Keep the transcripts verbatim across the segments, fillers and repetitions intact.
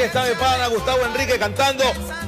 está mi pana Gustavo Enrique cantando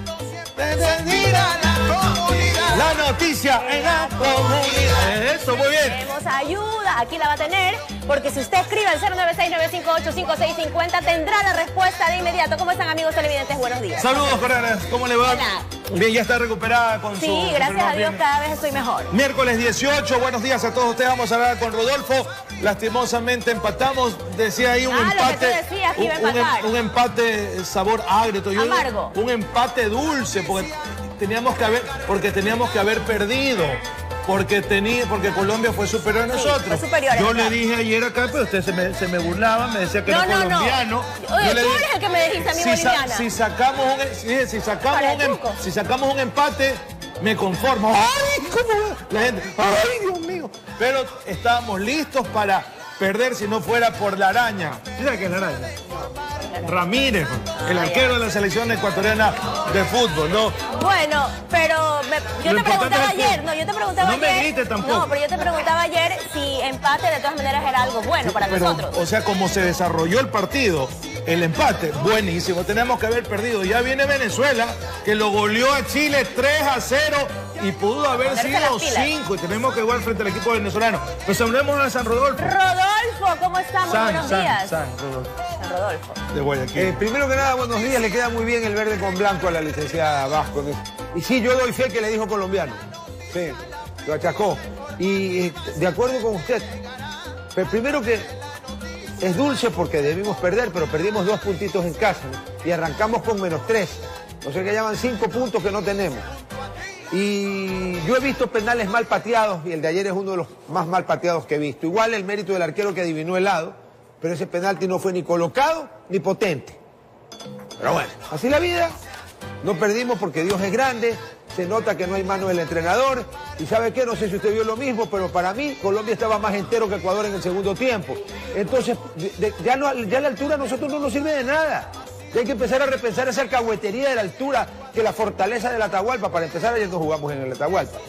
la noticia en la comunidad. Eso, muy bien. Tenemos ayuda, aquí la va a tener, porque si usted escribe al cero nueve seis nueve cinco ocho cinco seis cinco cero, tendrá la respuesta de inmediato. ¿Cómo están, amigos televidentes? Buenos días. Saludos, Correras. ¿Cómo le va? Hola. Bien, ya está recuperada con sí, su... Sí, gracias a Dios, cada vez estoy mejor. Miércoles dieciocho, buenos días a todos ustedes. Vamos a hablar con Rodolfo. Lastimosamente empatamos, decía ahí un ah, empate. Lo que tú decías que iba a empatar. Un, un empate sabor agrio. Yo, Amargo. Un empate dulce, porque teníamos que haber, porque teníamos que haber perdido. Porque tenía, porque Colombia fue superior a nosotros. Sí, fue superior, yo ¿verdad? le dije ayer acá, pero usted se me, se me burlaba, me decía que no, era no, colombiano. No. Oye, yo tú le dije, eres el que me dijiste a mí si boliviana. Sa, si sacamos un, si, si sacamos un, em, si sacamos un empate, me conformo. ¡Ay, cómo! La gente, ¡ay, Dios mío! Pero estábamos listos para perder si no fuera por la araña. ¿Sabes qué es la araña? Ramírez, el arquero de la selección ecuatoriana de fútbol, ¿no? Bueno, pero me, yo Lo te preguntaba es que ayer, no, yo te preguntaba no ayer. No me grites tampoco. No, pero yo te preguntaba ayer si empate de todas maneras era algo bueno para pero, nosotros. O sea, como se desarrolló el partido, el empate, buenísimo. Tenemos que haber perdido. Ya viene Venezuela, que lo goleó a Chile tres a cero y pudo haber sido cinco. Y tenemos que jugar frente al equipo venezolano. Pues hablemos a San Rodolfo. Rodolfo, ¿cómo estamos? San, Buenos San, días. San, Rodolfo. San Rodolfo. De Guayaquil. Eh, primero que nada, buenos días. Le queda muy bien el verde con blanco a la licenciada Vasco. Y sí, yo doy fe que le dijo colombiano. Sí, lo achacó. Y eh, de acuerdo con usted, pero primero que es dulce porque debimos perder, pero perdimos dos puntitos en casa, ¿no? Y arrancamos con menos tres. O sea que llaman cinco puntos que no tenemos. Y yo he visto penales mal pateados y el de ayer es uno de los más mal pateados que he visto. Igual el mérito del arquero que adivinó el lado, pero ese penalti no fue ni colocado ni potente. Pero bueno, así la vida. No perdimos porque Dios es grande, se nota que no hay mano del entrenador. Y ¿sabe qué? No sé si usted vio lo mismo, pero para mí Colombia estaba más entero que Ecuador en el segundo tiempo. Entonces, de, de, ya, no, ya la altura a nosotros no nos sirve de nada. Ya hay que empezar a repensar esa alcahuetería de la altura que la fortaleza del Atahualpa. Para empezar, ayer no jugamos en el Atahualpa.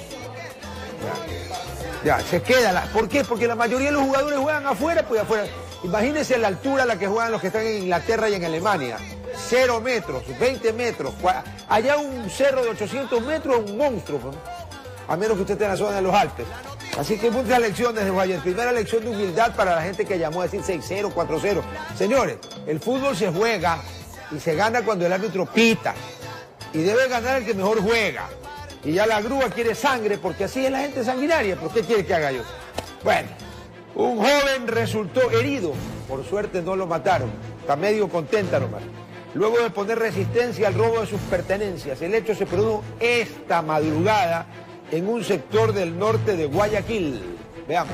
Ya, ya se queda. La, ¿Por qué? Porque la mayoría de los jugadores juegan afuera, pues afuera. Imagínense la altura a la que juegan los que están en Inglaterra y en Alemania. Cero metros, veinte metros. Allá un cerro de ochocientos metros es un monstruo, ¿no? A menos que usted esté en la zona de los Alpes. Así que muchas lecciones de ayer. Primera lección de humildad para la gente que llamó a decir seis cero, cuatro cero. Señores, el fútbol se juega y se gana cuando el árbitro pita. Y debe ganar el que mejor juega. Y ya la grúa quiere sangre porque así es la gente sanguinaria. ¿Pero qué quiere que haga yo? Bueno, un joven resultó herido. Por suerte no lo mataron. Está medio contenta nomás. Luego de poner resistencia al robo de sus pertenencias. El hecho se produjo esta madrugada en un sector del norte de Guayaquil. Veamos.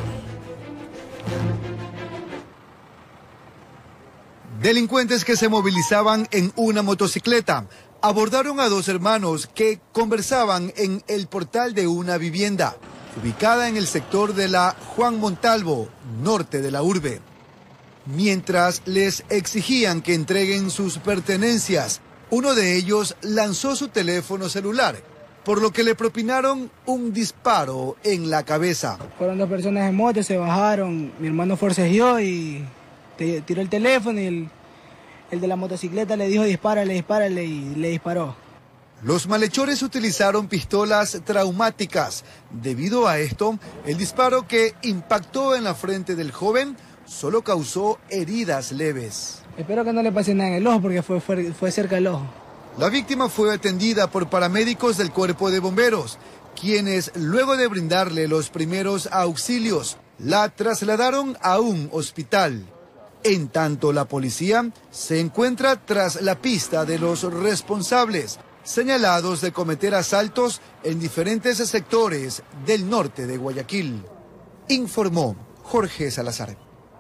Delincuentes que se movilizaban en una motocicleta abordaron a dos hermanos que conversaban en el portal de una vivienda ubicada en el sector de la Juan Montalvo, norte de la urbe. Mientras les exigían que entreguen sus pertenencias, uno de ellos lanzó su teléfono celular, por lo que le propinaron un disparo en la cabeza. Fueron dos personas en moto, se bajaron, mi hermano forcejeó y te, tiró el teléfono y el, el de la motocicleta le dijo dispárale, dispárale y le disparó. Los malhechores utilizaron pistolas traumáticas. Debido a esto, el disparo que impactó en la frente del joven solo causó heridas leves. Espero que no le pase nada en el ojo porque fue, fue, fue cerca del ojo. La víctima fue atendida por paramédicos del Cuerpo de Bomberos, quienes, luego de brindarle los primeros auxilios, la trasladaron a un hospital. En tanto, la policía se encuentra tras la pista de los responsables, señalados de cometer asaltos en diferentes sectores del norte de Guayaquil. Informó Jorge Salazar.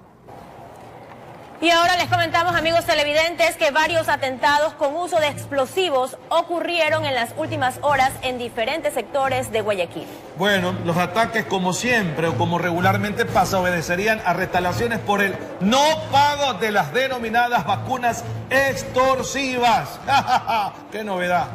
Y ahora les comentamos, amigos televidentes, que varios atentados con uso de explosivos ocurrieron en las últimas horas en diferentes sectores de Guayaquil. Bueno, los ataques, como siempre o como regularmente pasa, obedecerían a retaliaciones por el no pago de las denominadas vacunas extorsivas. ¡Qué novedad!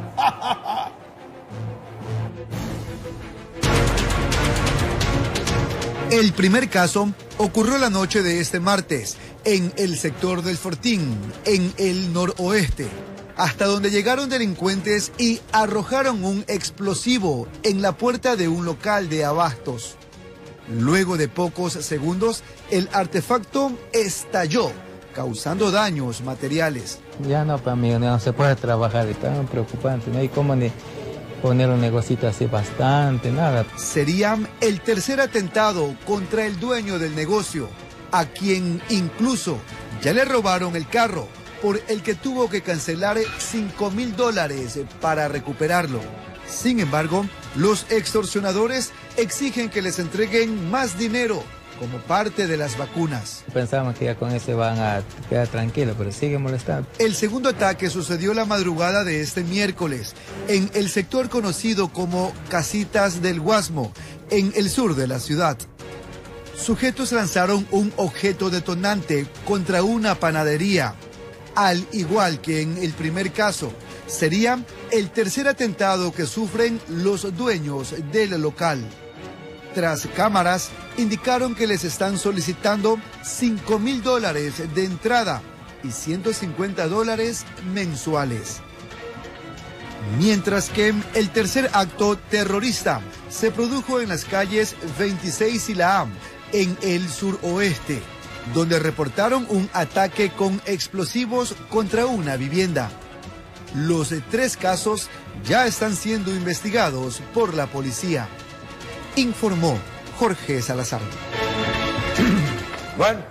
El primer caso Ocurrió la noche de este martes en el sector del Fortín, en el noroeste, hasta donde llegaron delincuentes y arrojaron un explosivo en la puerta de un local de abastos. Luego de pocos segundos, el artefacto estalló, causando daños materiales. Ya no, para mí no se puede trabajar, es tan preocupante, no hay cómo ni poner un negocito así bastante, nada. Sería el tercer atentado contra el dueño del negocio, a quien incluso ya le robaron el carro, por el que tuvo que cancelar cinco mil dólares para recuperarlo. Sin embargo, los extorsionadores exigen que les entreguen más dinero como parte de las vacunas. Pensábamos que ya con eso van a quedar tranquilos, pero sigue molestando. El segundo ataque sucedió la madrugada de este miércoles en el sector conocido como Casitas del Guasmo, en el sur de la ciudad. Sujetos lanzaron un objeto detonante contra una panadería. Al igual que en el primer caso, sería el tercer atentado que sufren los dueños del local. Tras cámaras, indicaron que les están solicitando cinco mil dólares de entrada y ciento cincuenta dólares mensuales. Mientras que el tercer acto terrorista se produjo en las calles veintiséis y la A, en el suroeste, donde reportaron un ataque con explosivos contra una vivienda. Los tres casos ya están siendo investigados por la policía, informó Jorge Salazar. Bueno,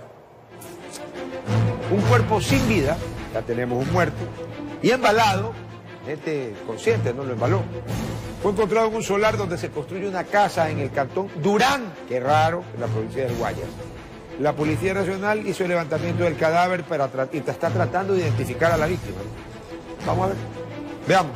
un cuerpo sin vida, ya tenemos un muerto, y embalado, gente consciente no lo embaló, fue encontrado en un solar donde se construye una casa en el cantón Durán, qué raro, en la provincia del Guayas. La Policía Nacional hizo el levantamiento del cadáver para tra- y está tratando de identificar a la víctima. Vamos a ver, veamos.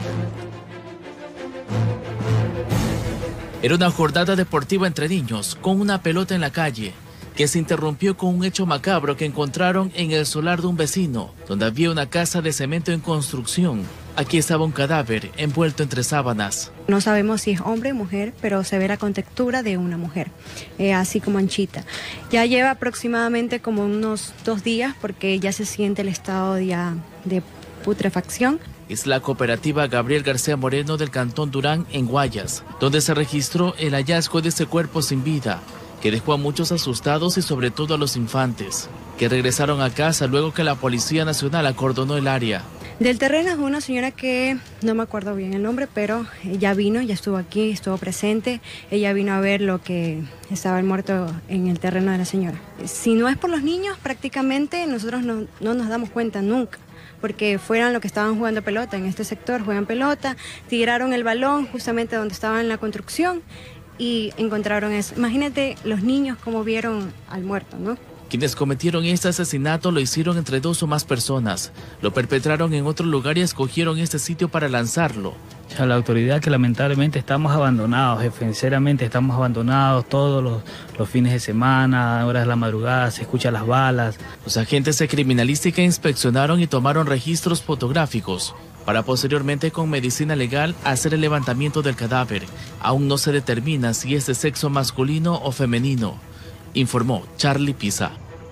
Era una jornada deportiva entre niños, con una pelota en la calle, que se interrumpió con un hecho macabro que encontraron en el solar de un vecino, donde había una casa de cemento en construcción. Aquí estaba un cadáver envuelto entre sábanas. No sabemos si es hombre o mujer, pero se ve la contextura de una mujer, eh, así como anchita. Ya lleva aproximadamente como unos dos días porque ya se siente el estado ya de putrefacción. Es la cooperativa Gabriel García Moreno del Cantón Durán en Guayas, donde se registró el hallazgo de ese cuerpo sin vida, que dejó a muchos asustados y sobre todo a los infantes, que regresaron a casa luego que la Policía Nacional acordonó el área. Del terreno es una señora que no me acuerdo bien el nombre, pero ella vino, ya estuvo aquí, estuvo presente. Ella vino a ver lo que estaba el muerto en el terreno de la señora. Si no es por los niños, prácticamente nosotros no, no nos damos cuenta nunca, porque fueran los que estaban jugando pelota en este sector, juegan pelota, tiraron el balón justamente donde estaban en la construcción y encontraron eso. Imagínate los niños cómo vieron al muerto, ¿no? Quienes cometieron este asesinato lo hicieron entre dos o más personas. Lo perpetraron en otro lugar y escogieron este sitio para lanzarlo. A la autoridad que lamentablemente estamos abandonados, jefe, sinceramente estamos abandonados todos los, los fines de semana, a horas de la madrugada, se escuchan las balas. Los agentes de criminalística inspeccionaron y tomaron registros fotográficos para posteriormente con medicina legal hacer el levantamiento del cadáver. Aún no se determina si es de sexo masculino o femenino, informó Charlie Pisa.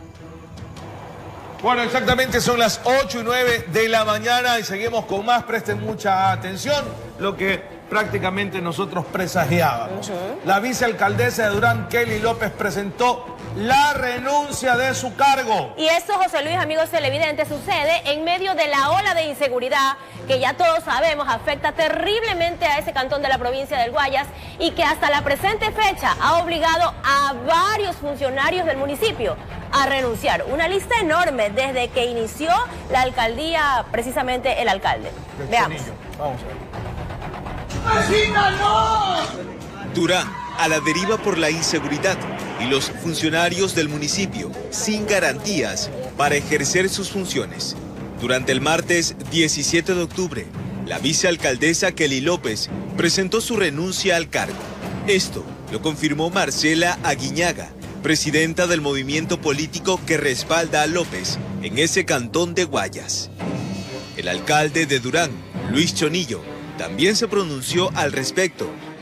Bueno, exactamente son las ocho y nueve de la mañana y seguimos con más. Presten mucha atención, lo que prácticamente nosotros presagiábamos. Uh-huh. La vicealcaldesa de Durán, Kelly López, presentó la renuncia de su cargo. Y esto, José Luis, amigos televidentes, sucede en medio de la ola de inseguridad que ya todos sabemos afecta terriblemente a ese cantón de la provincia del Guayas y que hasta la presente fecha ha obligado a varios funcionarios del municipio a renunciar. Una lista enorme desde que inició la alcaldía, precisamente el alcalde. Veamos. Vamos a ver. Durán a la deriva por la inseguridad y los funcionarios del municipio sin garantías para ejercer sus funciones. Durante el martes diecisiete de octubre, la vicealcaldesa Kelly López presentó su renuncia al cargo. Esto lo confirmó Marcela Aguiñaga, presidenta del movimiento político que respalda a López en ese cantón de Guayas. El alcalde de Durán, Luis Chonillo, también se pronunció al respecto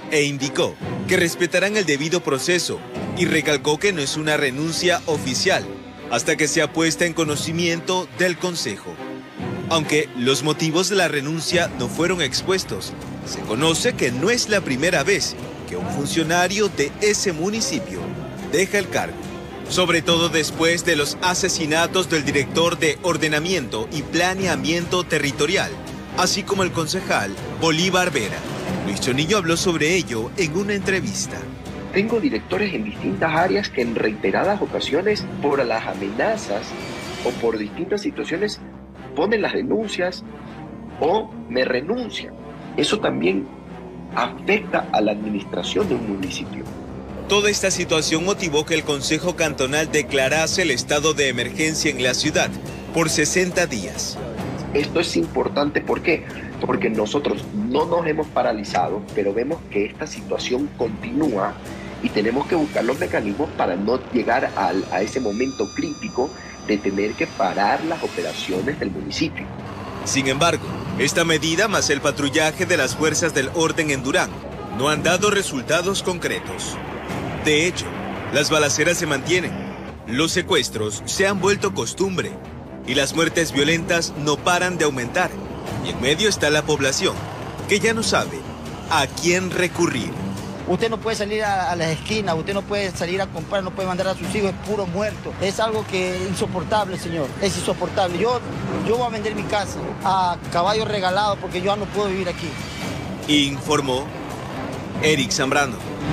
e indicó que respetarán el debido proceso y recalcó que no es una renuncia oficial hasta que sea puesta en conocimiento del Consejo. Aunque los motivos de la renuncia no fueron expuestos, se conoce que no es la primera vez que un funcionario de ese municipio deja el cargo, sobre todo después de los asesinatos del director de Ordenamiento y Planeamiento Territorial, así como el concejal Bolívar Vera. Luis Chonillo habló sobre ello en una entrevista. Tengo directores en distintas áreas que en reiteradas ocasiones, por las amenazas o por distintas situaciones, ponen las denuncias o me renuncian. Eso también afecta a la administración de un municipio. Toda esta situación motivó que el Consejo Cantonal declarase el estado de emergencia en la ciudad por sesenta días. Esto es importante, ¿por qué? Porque nosotros no nos hemos paralizado, pero vemos que esta situación continúa y tenemos que buscar los mecanismos para no llegar al, a ese momento crítico de tener que parar las operaciones del municipio. Sin embargo, esta medida más el patrullaje de las fuerzas del orden en Durán no han dado resultados concretos. De hecho, las balaceras se mantienen, los secuestros se han vuelto costumbre y las muertes violentas no paran de aumentar. Y en medio está la población, que ya no sabe a quién recurrir. Usted no puede salir a, a las esquinas, usted no puede salir a comprar, no puede mandar a sus hijos, es puro muerto. Es algo que es insoportable, señor, es insoportable. Yo, yo voy a vender mi casa a caballo regalado porque yo no puedo vivir aquí. Informó Eric Zambrano.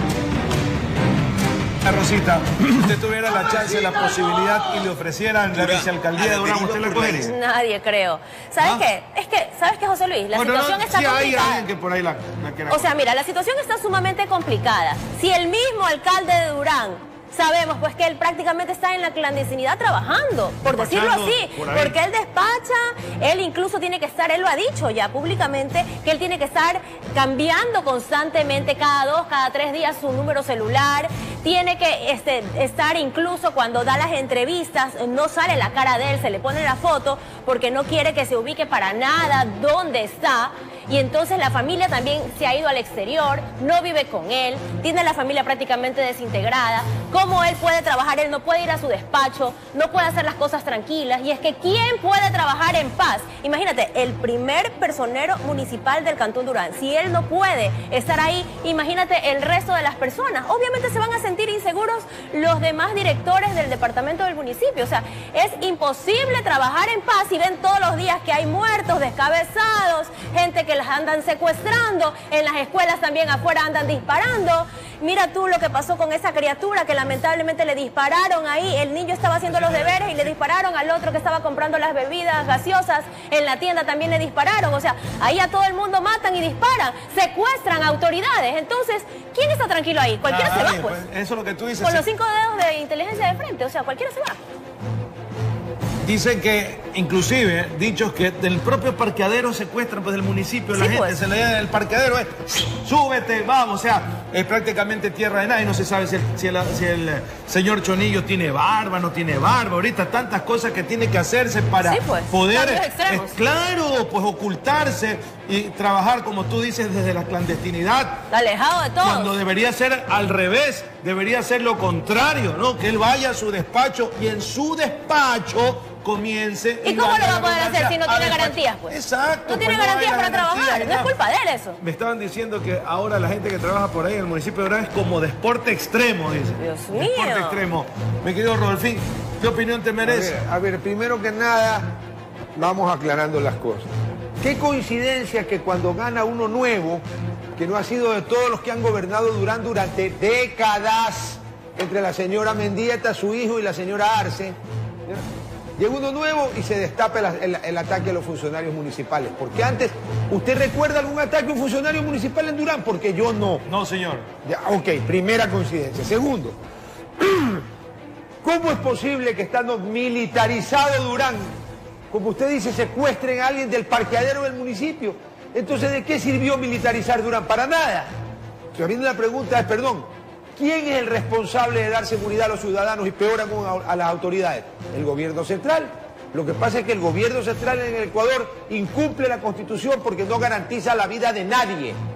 Rosita, usted tuviera la chance, la posibilidad y le ofrecieran la vicealcaldía de Durán, ¿usted le cogería? Nadie, creo. ¿Sabes ¿Ah? qué? Es que, ¿sabes qué, José Luis? La bueno, situación no, está sí, complicada. hay alguien que por ahí la, la quiera. O sea, mira, la situación está sumamente complicada. Si el mismo alcalde de Durán, sabemos pues que él prácticamente está en la clandestinidad trabajando, por decirlo así, por porque él despacha, él incluso tiene que estar, él lo ha dicho ya públicamente, que él tiene que estar cambiando constantemente cada dos, cada tres días su número celular, tiene que este, estar incluso cuando da las entrevistas, no sale la cara de él, se le pone la foto porque no quiere que se ubique para nada dónde está. Y entonces la familia también se ha ido al exterior, no vive con él, tiene la familia prácticamente desintegrada. ¿Cómo él puede trabajar? Él no puede ir a su despacho, no puede hacer las cosas tranquilas. Y es que ¿quién puede trabajar en paz? Imagínate, el primer personero municipal del Cantón Durán, si él no puede estar ahí, imagínate el resto de las personas. Obviamente se van a sentir inseguros los demás directores del departamento del municipio. O sea, es imposible trabajar en paz si ven todos los días que hay muertos, descabezados, gente que las andan secuestrando, en las escuelas también afuera andan disparando. Mira tú lo que pasó con esa criatura que lamentablemente le dispararon ahí, el niño estaba haciendo los deberes y le dispararon al otro que estaba comprando las bebidas gaseosas, en la tienda también le dispararon. O sea, ahí a todo el mundo matan y disparan, secuestran a autoridades. Entonces, ¿quién está tranquilo ahí? Cualquiera ah, se va, pues. Eso es lo que tú dices. Con sí. los cinco dedos de inteligencia de frente, o sea, cualquiera se va. Dicen que, inclusive, dichos que del propio parqueadero secuestran pues del municipio, sí, la gente pues. Se le da el parqueadero, es súbete, vamos, o sea, es prácticamente tierra de nadie, no se sabe si el, si, el, si el señor Chonillo tiene barba, no tiene barba, ahorita tantas cosas que tiene que hacerse para sí, pues. poder, eh, claro, pues ocultarse y trabajar, como tú dices, desde la clandestinidad. Alejado de todo. Cuando debería ser al revés, debería ser lo contrario, ¿no? Que él vaya a su despacho y en su despacho comience... ¿Y cómo lo va a poder hacer si no tiene garantías, pues? Exacto. No tiene pues garantías no para garantía, trabajar, no es culpa de él eso. Me estaban diciendo que ahora la gente que trabaja por ahí en el municipio de Durán es como deporte extremo, dice. Dios mío. Deporte extremo. Mi querido Rodolfín, ¿qué opinión te merece? A ver, a ver, primero que nada, vamos aclarando las cosas. Qué coincidencia que cuando gana uno nuevo, que no ha sido de todos los que han gobernado Durán durante décadas, entre la señora Mendieta, su hijo, y la señora Arce, llega uno nuevo y se destapa el, el, el ataque a los funcionarios municipales. Porque antes, ¿usted recuerda algún ataque a un funcionario municipal en Durán? Porque yo no. No, señor. Ya, ok, primera coincidencia. Segundo, ¿cómo es posible que estando militarizado Durán, como usted dice, secuestren a alguien del parqueadero del municipio? Entonces, ¿de qué sirvió militarizar Durán? Para nada. O sea, viene la pregunta es, perdón, ¿quién es el responsable de dar seguridad a los ciudadanos y peor aún a, a las autoridades? El gobierno central. Lo que pasa es que el gobierno central en el Ecuador incumple la Constitución porque no garantiza la vida de nadie.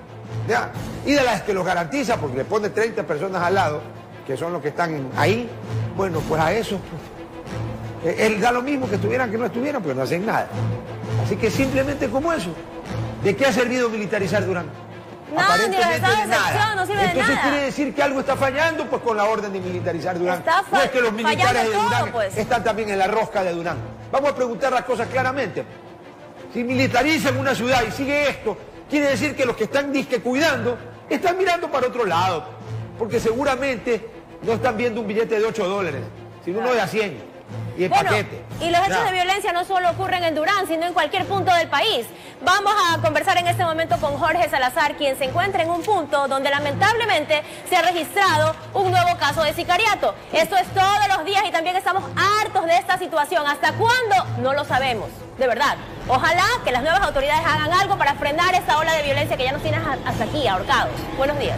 ¿ya? Y de las que los garantiza, porque le pone treinta personas al lado, que son los que están ahí, bueno, pues a eso, pues, él da lo mismo que estuvieran que no estuvieran, pero no hacen nada. Así que simplemente como eso. ¿De qué ha servido militarizar Durán? No, Aparentemente ni los estados de de nada. excepción, no sirve de Entonces nada. quiere decir que algo está fallando, pues con la orden de militarizar Durán. Está no es que los militares fallando de Durán todo, pues. están también en la rosca de Durán. Vamos a preguntar las cosas claramente. Si militarizan una ciudad y sigue esto, quiere decir que los que están disque cuidando están mirando para otro lado, porque seguramente no están viendo un billete de ocho dólares, sino uno de a cien. Y el bueno, paquete. Y los hechos Ya. de violencia no solo ocurren en Durán, sino en cualquier punto del país. Vamos a conversar en este momento con Jorge Salazar, quien se encuentra en un punto donde lamentablemente se ha registrado un nuevo caso de sicariato. Esto es todos los días y también estamos hartos de esta situación. ¿Hasta cuándo? No lo sabemos, de verdad. Ojalá que las nuevas autoridades hagan algo para frenar esta ola de violencia que ya nos tiene hasta aquí, ahorcados. Buenos días.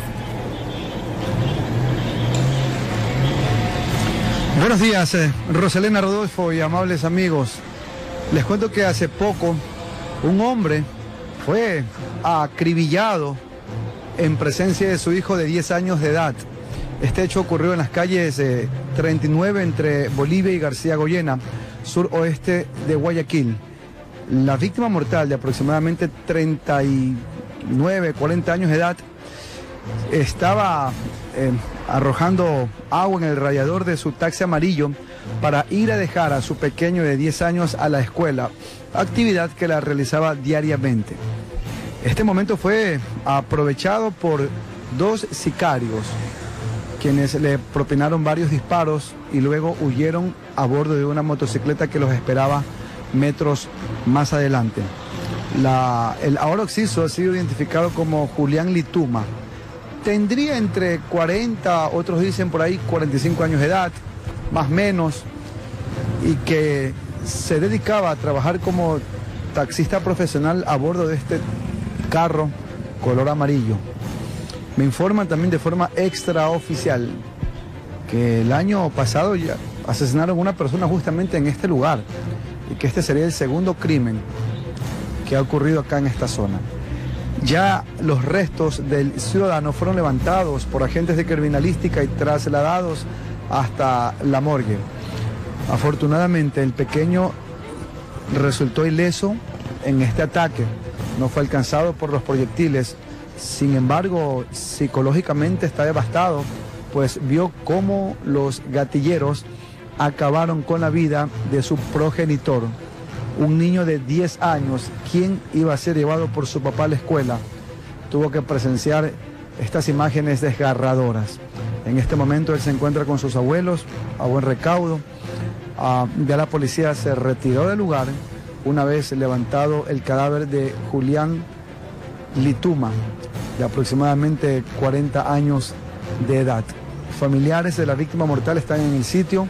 Buenos días, eh, Roselena Rodolfo y amables amigos. Les cuento que hace poco un hombre fue acribillado en presencia de su hijo de diez años de edad. Este hecho ocurrió en las calles eh, treinta y nueve entre Bolivia y García Goyena, suroeste de Guayaquil. La víctima mortal de aproximadamente treinta y nueve, cuarenta años de edad estaba eh, arrojando agua en el radiador de su taxi amarillo para ir a dejar a su pequeño de diez años a la escuela, actividad que la realizaba diariamente. Este momento fue aprovechado por dos sicarios, quienes le propinaron varios disparos y luego huyeron a bordo de una motocicleta que los esperaba metros más adelante. La, el ahora occiso ha sido identificado como Julián Lituma. Tendría entre cuarenta, otros dicen por ahí cuarenta y cinco años de edad, más o menos, y que se dedicaba a trabajar como taxista profesional a bordo de este carro color amarillo. Me informan también de forma extraoficial que el año pasado ya asesinaron a una persona justamente en este lugar y que este sería el segundo crimen que ha ocurrido acá en esta zona. Ya los restos del ciudadano fueron levantados por agentes de criminalística y trasladados hasta la morgue. Afortunadamente el pequeño resultó ileso en este ataque, no fue alcanzado por los proyectiles. Sin embargo, psicológicamente está devastado, pues vio cómo los gatilleros acabaron con la vida de su progenitor, un niño de diez años, quien iba a ser llevado por su papá a la escuela. Tuvo que presenciar estas imágenes desgarradoras. En este momento él se encuentra con sus abuelos a buen recaudo. Uh, ya la policía se retiró del lugar una vez levantado el cadáver de Julián Lituma, de aproximadamente cuarenta años de edad. Familiares de la víctima mortal están en el sitio.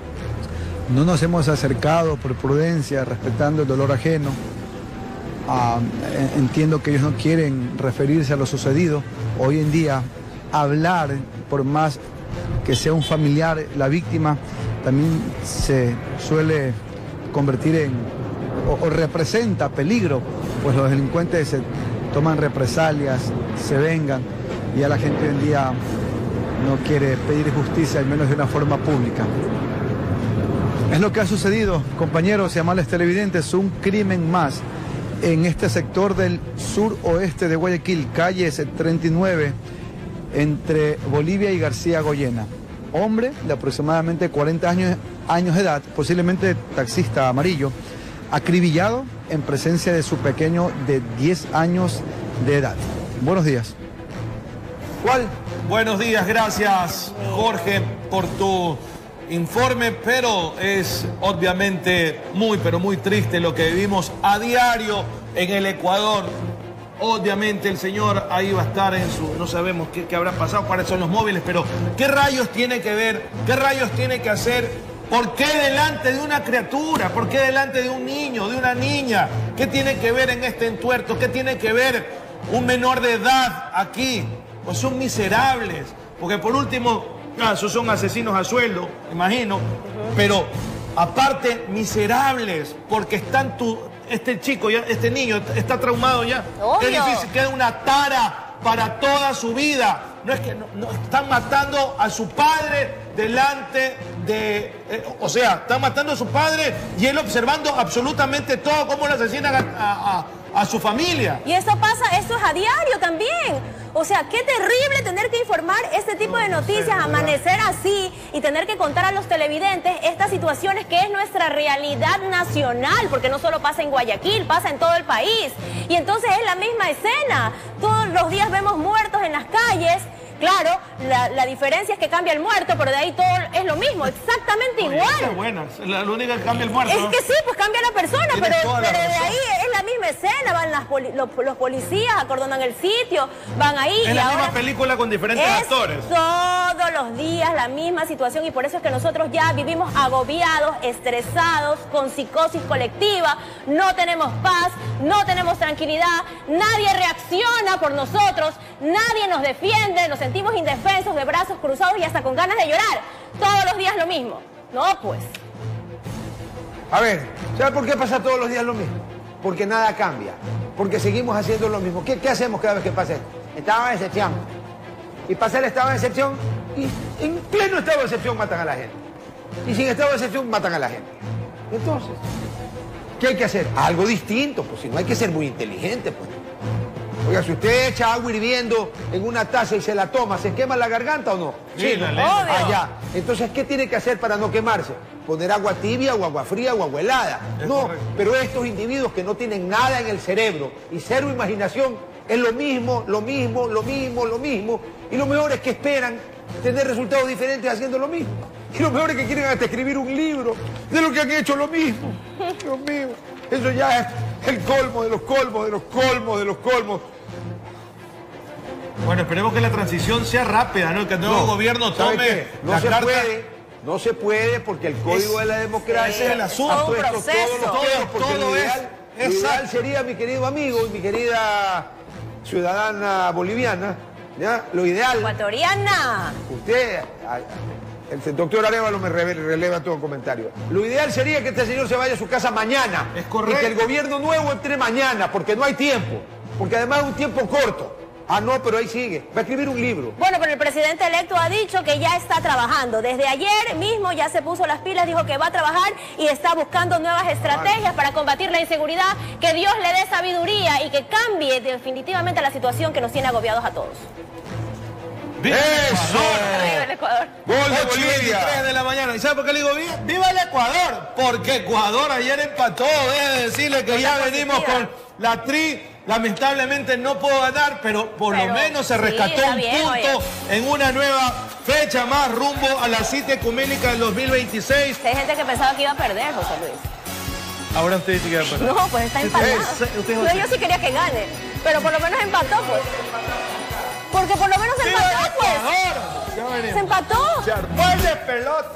No nos hemos acercado por prudencia, respetando el dolor ajeno. Uh, entiendo que ellos no quieren referirse a lo sucedido. Hoy en día, hablar, por más que sea un familiar, la víctima, también se suele convertir en, o, o representa peligro, pues los delincuentes se toman represalias, se vengan, y ya la gente hoy en día no quiere pedir justicia, al menos de una forma pública. Es lo que ha sucedido, compañeros y amables televidentes, un crimen más en este sector del suroeste de Guayaquil, calles treinta y nueve, entre Bolivia y García Goyena. Hombre de aproximadamente cuarenta años, años de edad, posiblemente taxista amarillo, acribillado en presencia de su pequeño de diez años de edad. Buenos días. ¿Cuál? Buenos días, gracias Jorge por tu informe, pero es obviamente muy, pero muy triste lo que vivimos a diario en el Ecuador. Obviamente el señor ahí va a estar en su, no sabemos qué, qué habrá pasado, cuáles son los móviles, pero ¿qué rayos tiene que ver? ¿Qué rayos tiene que hacer? ¿Por qué delante de una criatura? ¿Por qué delante de un niño, de una niña? ¿Qué tiene que ver en este entuerto? ¿Qué tiene que ver un menor de edad aquí? Pues son miserables, porque por último, ah, esos son asesinos a sueldo, imagino, pero aparte miserables, porque están tu... Este chico, ya, este niño está traumado ya. Obvio. Es difícil, queda una tara para toda su vida. No es que no, no, están matando a su padre delante de... Eh, o sea, están matando a su padre y él observando absolutamente todo, cómo le asesinan a, a, a, a su familia. Y eso pasa, eso es a diario también. O sea, qué terrible tener que informar este tipo de noticias, amanecer así y tener que contar a los televidentes estas situaciones que es nuestra realidad nacional, porque no solo pasa en Guayaquil, pasa en todo el país. Y entonces es la misma escena. Todos los días vemos muertos en las calles. Claro, la, la diferencia es que cambia el muerto, pero de ahí todo es lo mismo, exactamente Oye, igual. esa es buena, la, la única que cambia el muerto. Es que sí, pues cambia la persona, Tienes pero, toda la pero de razón. ahí es la misma escena, van las poli- los, los policías, acordonan el sitio, van ahí. Es y la ahora misma película con diferentes es actores. todos los días la misma situación y por eso es que nosotros ya vivimos agobiados, estresados, con psicosis colectiva, no tenemos paz, no tenemos tranquilidad, nadie reacciona por nosotros, nadie nos defiende, nos sentimos indefensos, de brazos cruzados y hasta con ganas de llorar. Todos los días lo mismo. No, pues. A ver, ¿sabes por qué pasa todos los días lo mismo? Porque nada cambia. Porque seguimos haciendo lo mismo. ¿Qué, qué hacemos cada vez que pasa esto? Estado de excepción. Y pasa el estado de excepción y en pleno estado de excepción matan a la gente. Y sin estado de excepción matan a la gente. Entonces, ¿qué hay que hacer? Algo distinto, pues si no hay que ser muy inteligente, pues. Oiga, si usted echa agua hirviendo en una taza y se la toma, ¿se quema la garganta o no? Sí, la ¿no? ley. Ah, ya. Entonces, ¿qué tiene que hacer para no quemarse? Poner agua tibia o agua fría o agua helada. Es no, correcto. pero estos individuos que no tienen nada en el cerebro y cero imaginación, es lo mismo, lo mismo, lo mismo, lo mismo. Y lo mejor es que esperan tener resultados diferentes haciendo lo mismo. Y lo mejor es que quieren hasta escribir un libro de lo que han hecho lo mismo. Dios mío, eso ya es el colmo de los colmos, de los colmos, de los colmos. Bueno, esperemos que la transición sea rápida, ¿no? Que el nuevo No, gobierno ¿sabe tome qué? No la se carta. puede, no se puede porque el código Es- de la democracia ese es el asunto. ha Un puesto proceso. todos los pelos, porque Todo lo es- ideal, lo ideal exacto. sería, mi querido amigo y mi querida ciudadana boliviana, ¿ya? Lo ideal, Ecuatoriana. usted, a- a- el doctor Arevalo me reve- releva todo comentario. Lo ideal sería que este señor se vaya a su casa mañana. Es correcto. Y que el gobierno nuevo entre mañana, porque no hay tiempo. Porque además es un tiempo corto. Ah, no, pero ahí sigue. Va a escribir un libro. Bueno, pero el presidente electo ha dicho que ya está trabajando. Desde ayer mismo ya se puso las pilas, dijo que va a trabajar y está buscando nuevas estrategias para combatir la inseguridad. Que Dios le dé sabiduría y que cambie definitivamente la situación que nos tiene agobiados a todos. ¡Viva el ¡Eso! Ecuador! Arriba el Ecuador. Gol de ocho y Bolivia. veintitrés de la mañana. ¿Y sabe por qué le digo viva? ¡Viva el Ecuador! Porque Ecuador ayer empató. Debe decirle que ya Cosa venimos positiva. con la tri. Lamentablemente no puedo ganar, pero por Pero lo menos se sí, rescató está un bien, punto oye. en una nueva fecha más rumbo a la cita ecuménica del dos mil veintiséis. Hay gente que pensaba que iba a perder, José Luis. Ahora usted dice que va a perder. No, pues está empatado. Usted- usted- No, yo sí quería que gane, pero por lo menos empató, pues. Porque por lo menos ¡Viva el empató, pues. Ecuador! Ya veremos. Se empató. Se armó el despelote.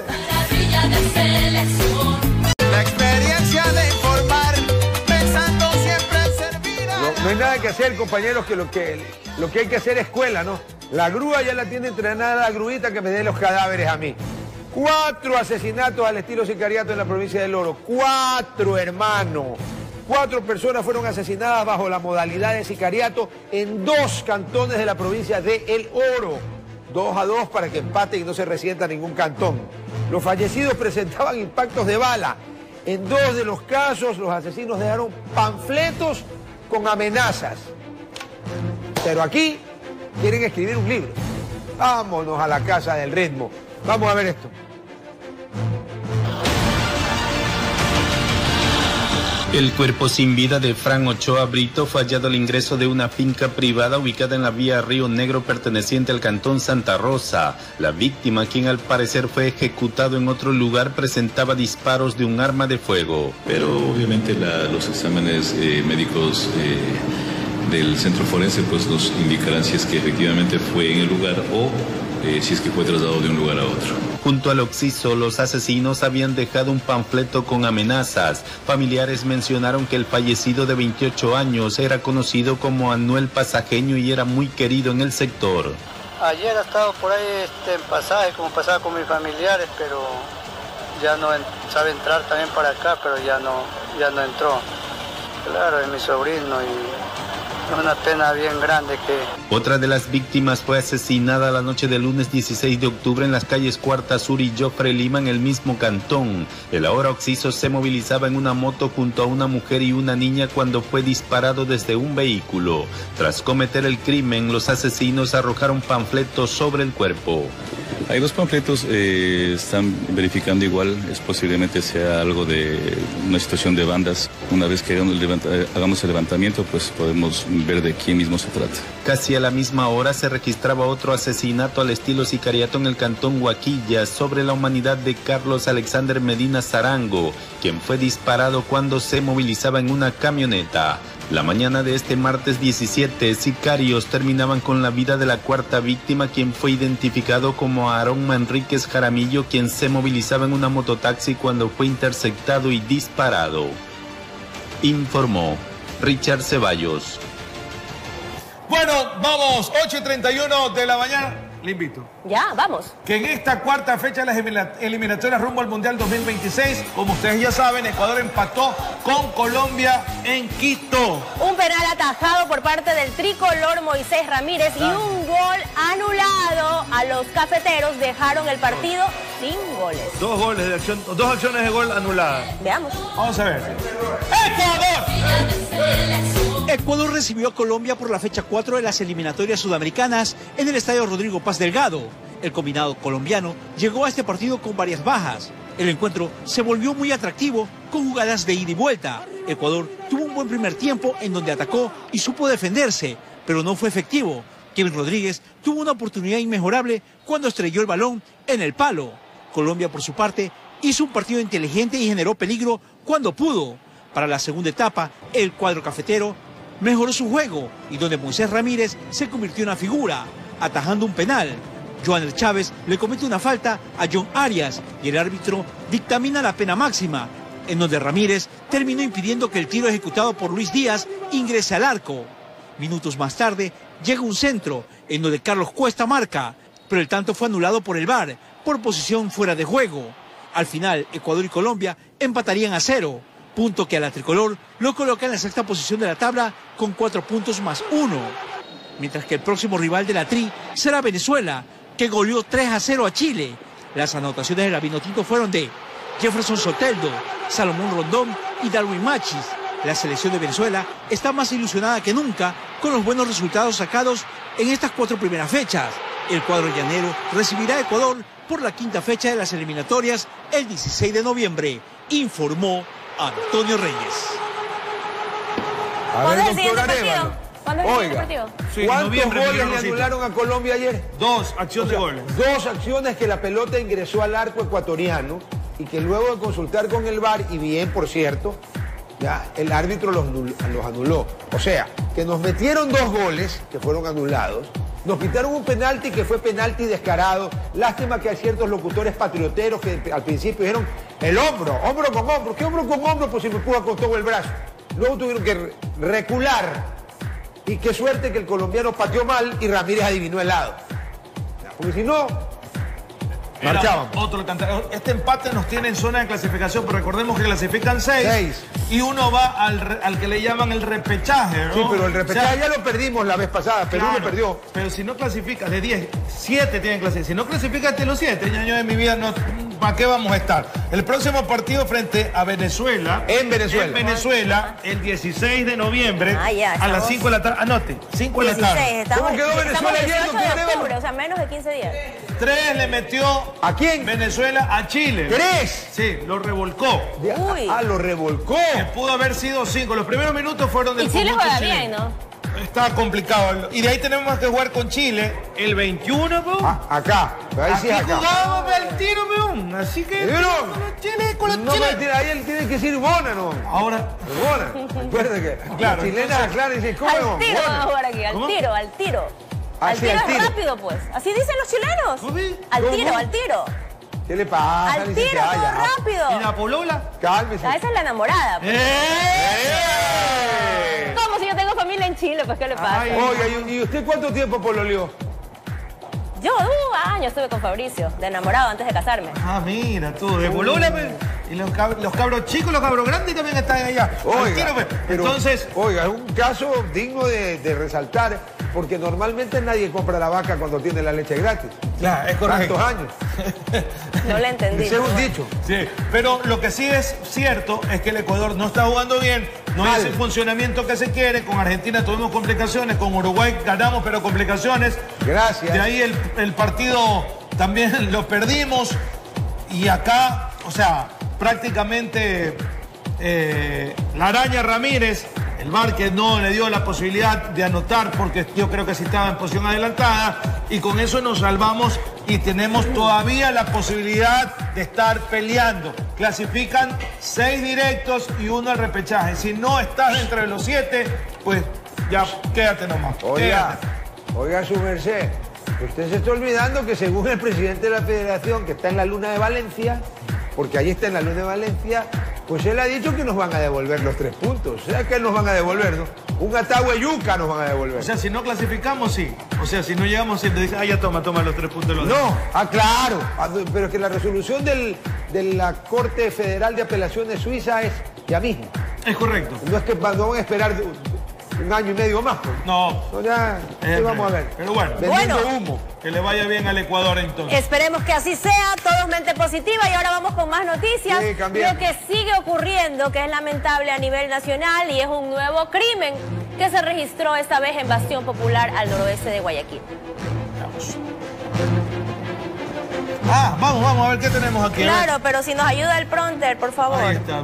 La experiencia de informar, pensando siempre en servir a No, no hay nada que hacer, compañeros, que lo que lo que hay que hacer es escuela, ¿no? La grúa ya la tiene entrenada, la gruita que me dé los cadáveres a mí. Cuatro asesinatos al estilo sicariato en la provincia del Oro. Cuatro, hermano. Cuatro personas fueron asesinadas bajo la modalidad de sicariato en dos cantones de la provincia de El Oro. Dos a dos para que empaten y no se resienta ningún cantón. Los fallecidos presentaban impactos de bala. En dos de los casos, los asesinos dejaron panfletos con amenazas. Pero aquí quieren escribir un libro. Vámonos a la casa del ritmo. Vamos a ver esto. El cuerpo sin vida de Fran Ochoa Brito fue hallado al ingreso de una finca privada ubicada en la vía Río Negro perteneciente al cantón Santa Rosa. La víctima, quien al parecer fue ejecutado en otro lugar, presentaba disparos de un arma de fuego. Pero obviamente la- los exámenes eh, médicos eh, del centro forense pues nos indicarán si es que efectivamente fue en el lugar o eh, si es que fue trasladado de un lugar a otro. Junto al occiso, los asesinos habían dejado un panfleto con amenazas. Familiares mencionaron que el fallecido de veintiocho años era conocido como Anuel Pasajeño y era muy querido en el sector. Ayer ha estado por ahí este, en pasaje, como pasaba con mis familiares, pero ya no en- sabe entrar también para acá, pero ya no, ya no entró. Claro, es mi sobrino y una pena bien grande que... Otra de las víctimas fue asesinada la noche del lunes dieciséis de octubre en las calles Cuarta Sur y Jofre Lima en el mismo cantón. El ahora occiso se movilizaba en una moto junto a una mujer y una niña cuando fue disparado desde un vehículo. Tras cometer el crimen, los asesinos arrojaron panfletos sobre el cuerpo. Hay dos panfletos, eh, están verificando igual, es posiblemente sea algo de una situación de bandas. Una vez que hagamos el, levanta, hagamos el levantamiento, pues podemos ver de quién mismo se trata. Casi a la misma hora se registraba otro asesinato al estilo sicariato en el cantón Huaquilla sobre la humanidad de Carlos Alexander Medina Zarango, quien fue disparado cuando se movilizaba en una camioneta. La mañana de este martes diecisiete, sicarios terminaban con la vida de la cuarta víctima, quien fue identificado como Aarón Manríquez Jaramillo, quien se movilizaba en una mototaxi cuando fue interceptado y disparado. Informó Richard Ceballos. Bueno, vamos, ocho y treinta y uno de la mañana. Le invito. Ya, vamos. Que en esta cuarta fecha de las eliminatorias rumbo al Mundial dos mil veintiséis, como ustedes ya saben, Ecuador empató con Colombia en Quito. Un penal atajado por parte del tricolor Moisés Ramírez y un gol anulado. A los cafeteros dejaron el partido sin goles. Dos goles de acción, dos acciones de gol anuladas. Veamos. Vamos a ver. ¡Ecuador! Ecuador recibió a Colombia por la fecha cuatro de las eliminatorias sudamericanas en el estadio Rodrigo Paz Delgado. El combinado colombiano llegó a este partido con varias bajas. El encuentro se volvió muy atractivo con jugadas de ida y vuelta. Ecuador tuvo un buen primer tiempo en donde atacó y supo defenderse, pero no fue efectivo. Kevin Rodríguez tuvo una oportunidad inmejorable cuando estrelló el balón en el palo. Colombia, por su parte, hizo un partido inteligente y generó peligro cuando pudo. Para la segunda etapa, el cuadro cafetero mejoró su juego y donde Moisés Ramírez se convirtió en una figura, atajando un penal. Joaner Chávez le comete una falta a John Arias y el árbitro dictamina la pena máxima, en donde Ramírez terminó impidiendo que el tiro ejecutado por Luis Díaz ingrese al arco. Minutos más tarde llega un centro, en donde Carlos Cuesta marca, pero el tanto fue anulado por el V A R, por posición fuera de juego. Al final, Ecuador y Colombia empatarían a cero, punto que a la tricolor lo coloca en la sexta posición de la tabla con cuatro puntos más uno. Mientras que el próximo rival de la Tri será Venezuela, que goleó tres a cero a Chile. Las anotaciones del Vinotinto fueron de Jefferson Soteldo, Salomón Rondón y Darwin Machis. La selección de Venezuela está más ilusionada que nunca con los buenos resultados sacados en estas cuatro primeras fechas. El cuadro llanero recibirá a Ecuador por la quinta fecha de las eliminatorias el dieciséis de noviembre, informó Antonio Reyes. A ver, doctor Arevalo. ¿Cuándo es el Oiga, partido? Sí, ¿cuántos noviembre, goles le noviembre, anularon a Colombia ayer? Dos acciones O sea, de goles. Dos acciones que la pelota ingresó al arco ecuatoriano y que luego de consultar con el V A R, y bien por cierto, ya el árbitro los, los anuló. O sea, que nos metieron dos goles que fueron anulados, nos quitaron un penalti que fue penalti descarado. Lástima que hay ciertos locutores patrioteros que al principio dijeron el hombro, hombro con hombro. ¿Qué hombro con hombro? Pues si me empuja con todo el brazo. Luego tuvieron que recular. Y qué suerte que el colombiano pateó mal y Ramírez adivinó el lado. Porque si no, marchábamos. Otro cantante. Este empate nos tiene en zona de clasificación, pero recordemos que clasifican seis. Seis. Y uno va al, al que le llaman el repechaje, ¿no? Sí, pero el repechaje O sea, ya lo perdimos la vez pasada, Perú claro, lo perdió. Pero si no clasificas de diez, siete tienen clasificación. Si no clasificas de los siete, ya yo de mi vida no... ¿Para qué vamos a estar? El próximo partido frente a Venezuela. En Venezuela. En Venezuela, el dieciséis de noviembre, Ah, ya, a las estamos- cinco de la tarde. Anote, cinco de la dieciséis, tarde. estamos, ¿Cómo quedó Venezuela estamos ayer, dieciocho doctor de Arevalo? octubre, o sea, menos de quince días. Tres le metió ¿A quién? Venezuela a Chile. ¿Tres? Sí, lo revolcó. Uy. Ah, lo revolcó. Que pudo haber sido cinco. Los primeros minutos fueron del Y Chile conjunto juega chileno. bien, ¿no? Está complicado. Y de ahí tenemos que jugar con Chile el veintiuno, ¿no? Ah, acá. Ahí sí Aquí es acá. jugábamos al tiro, peón. Así que... ¿Vieron? Chile con la No Chile. me tira, ahí él tiene que decir Bona, ¿no? Ahora... Bona. Recuerda que Claro, las chilenas aclaran y dicen, ¿cómo Al no? tiro vamos a Bona. jugar aquí, al ¿Cómo? tiro, al tiro. Ah, Al sí, tiro al es tiro. rápido, pues. Así dicen los chilenos. ¿Cómo? Al ¿Cómo? tiro, al tiro. ¿Qué le pasa? Al tiro, licenciada? todo Ya. rápido. ¿Y la polola? Cálmese. Ah, esa es la enamorada. Pues. ¡Eh! ¿Cómo si yo tengo familia en Chile? Pues, ¿qué le pasa? Ay, Oiga, ¿y y usted cuánto tiempo pololeó? Yo, uh, años estuve con Fabricio, de enamorado antes de casarme. Ah, mira tú, de polola, pues. Y los, cab los cabros chicos, los cabros grandes también están allá. Oiga, pues. pero, Entonces, oiga, es un caso digno de, de resaltar, porque normalmente nadie compra la vaca cuando tiene la leche gratis. Claro, es correcto. ¿Cuántos años? No le entendí. Ese es un dicho. Sí, pero lo que sí es cierto es que el Ecuador no está jugando bien, no Mal. es el funcionamiento que se quiere. Con Argentina tuvimos complicaciones, con Uruguay ganamos, pero complicaciones. Gracias. De ahí el, el partido también lo perdimos. Y acá, o sea, prácticamente eh, la Araña Ramírez, el V A R que no le dio la posibilidad de anotar porque yo creo que sí estaba en posición adelantada, y con eso nos salvamos y tenemos todavía la posibilidad de estar peleando. Clasifican seis directos y uno al repechaje. Si no estás entre los siete, pues ya quédate nomás. Oiga, Quédate. oiga su merced, usted se está olvidando que según el presidente de la federación, que está en la luna de Valencia, porque ahí está en la luna de Valencia, pues él ha dicho que nos van a devolver los tres puntos. O sea, que nos van a devolver, ¿no? Un atagüe yuca nos van a devolver. O sea, si no clasificamos, sí. O sea, si no llegamos, siempre dice, ah, ya toma, toma los tres puntos. Los no, dos. ah, claro. Pero es que la resolución del, de la Corte Federal de Apelaciones Suiza es ya mismo. Es correcto. No es que no van a esperar un año y medio más. Pues. No. no ya, ¿qué vamos a ver? Pero bueno. Vendiendo Bueno. humo. Que le vaya bien al Ecuador entonces. Esperemos que así sea, todos mente positiva, y ahora vamos con más noticias. Sí, lo que sigue ocurriendo, que es lamentable a nivel nacional, y es un nuevo crimen que se registró esta vez en Bastión Popular al noroeste de Guayaquil. Vamos. Ah, vamos, vamos a ver qué tenemos aquí. Claro, pero si nos ayuda el pronter, por favor. Ahí está.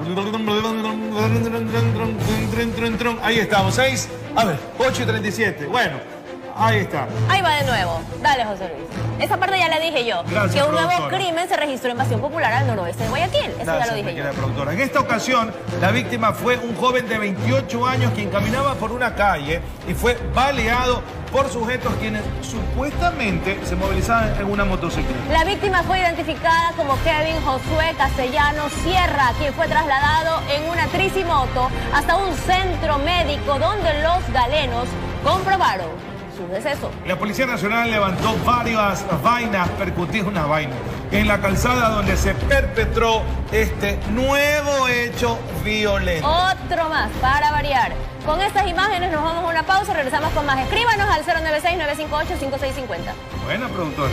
Ahí estamos, seis. A ver, ocho y treinta y siete. Bueno, ahí está. Ahí va de nuevo. Dale, José Luis. Esa parte ya la dije yo. Gracias, que un nuevo productora. crimen se registró en Bastión Popular al noroeste de Guayaquil. Eso Gracias, ya lo dije mi yo. querida productora. En esta ocasión, la víctima fue un joven de veintiocho años quien caminaba por una calle y fue baleado por sujetos quienes supuestamente se movilizaban en una motocicleta. La víctima fue identificada como Kevin Josué Castellano Sierra, quien fue trasladado en una tricimoto hasta un centro médico donde los galenos comprobaron su deceso. La Policía Nacional levantó varias vainas percutidas, una vaina, en la calzada donde se perpetró este nuevo hecho violento. Otro más, para variar. Con estas imágenes nos vamos a una pausa, regresamos con más. Escríbanos al cero nueve seis, nueve cinco ocho, cinco seis cinco cero. Buena, productora.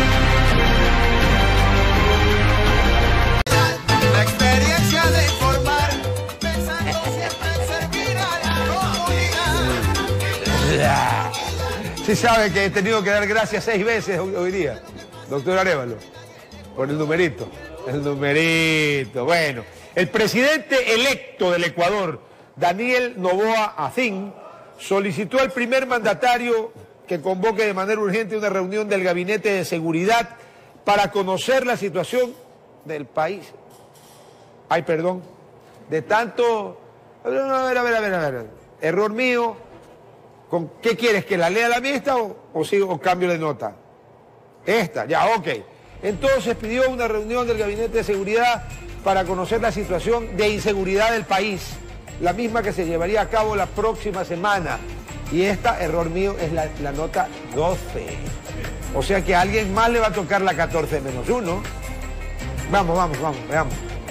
La experiencia de informar, pensando siempre en servir a la comunidad. Sí sabe que he tenido que dar gracias seis veces hoy, hoy día, doctor Arévalo, por el numerito. El numerito. Bueno, el presidente electo del Ecuador, Daniel Noboa Azín, solicitó al primer mandatario que convoque de manera urgente una reunión del Gabinete de Seguridad para conocer la situación del país. Ay, perdón, de tanto... A ver, a ver, a ver, a ver, a ver. Error mío. ¿Con qué quieres? ¿Que la lea la mía esta o, o, sigo, o cambio de nota? Esta, ya, ok. Entonces pidió una reunión del Gabinete de Seguridad para conocer la situación de inseguridad del país, la misma que se llevaría a cabo la próxima semana. Y esta, error mío, es la, la nota doce. O sea que a alguien más le va a tocar la catorce menos uno. Vamos, vamos, vamos, veamos.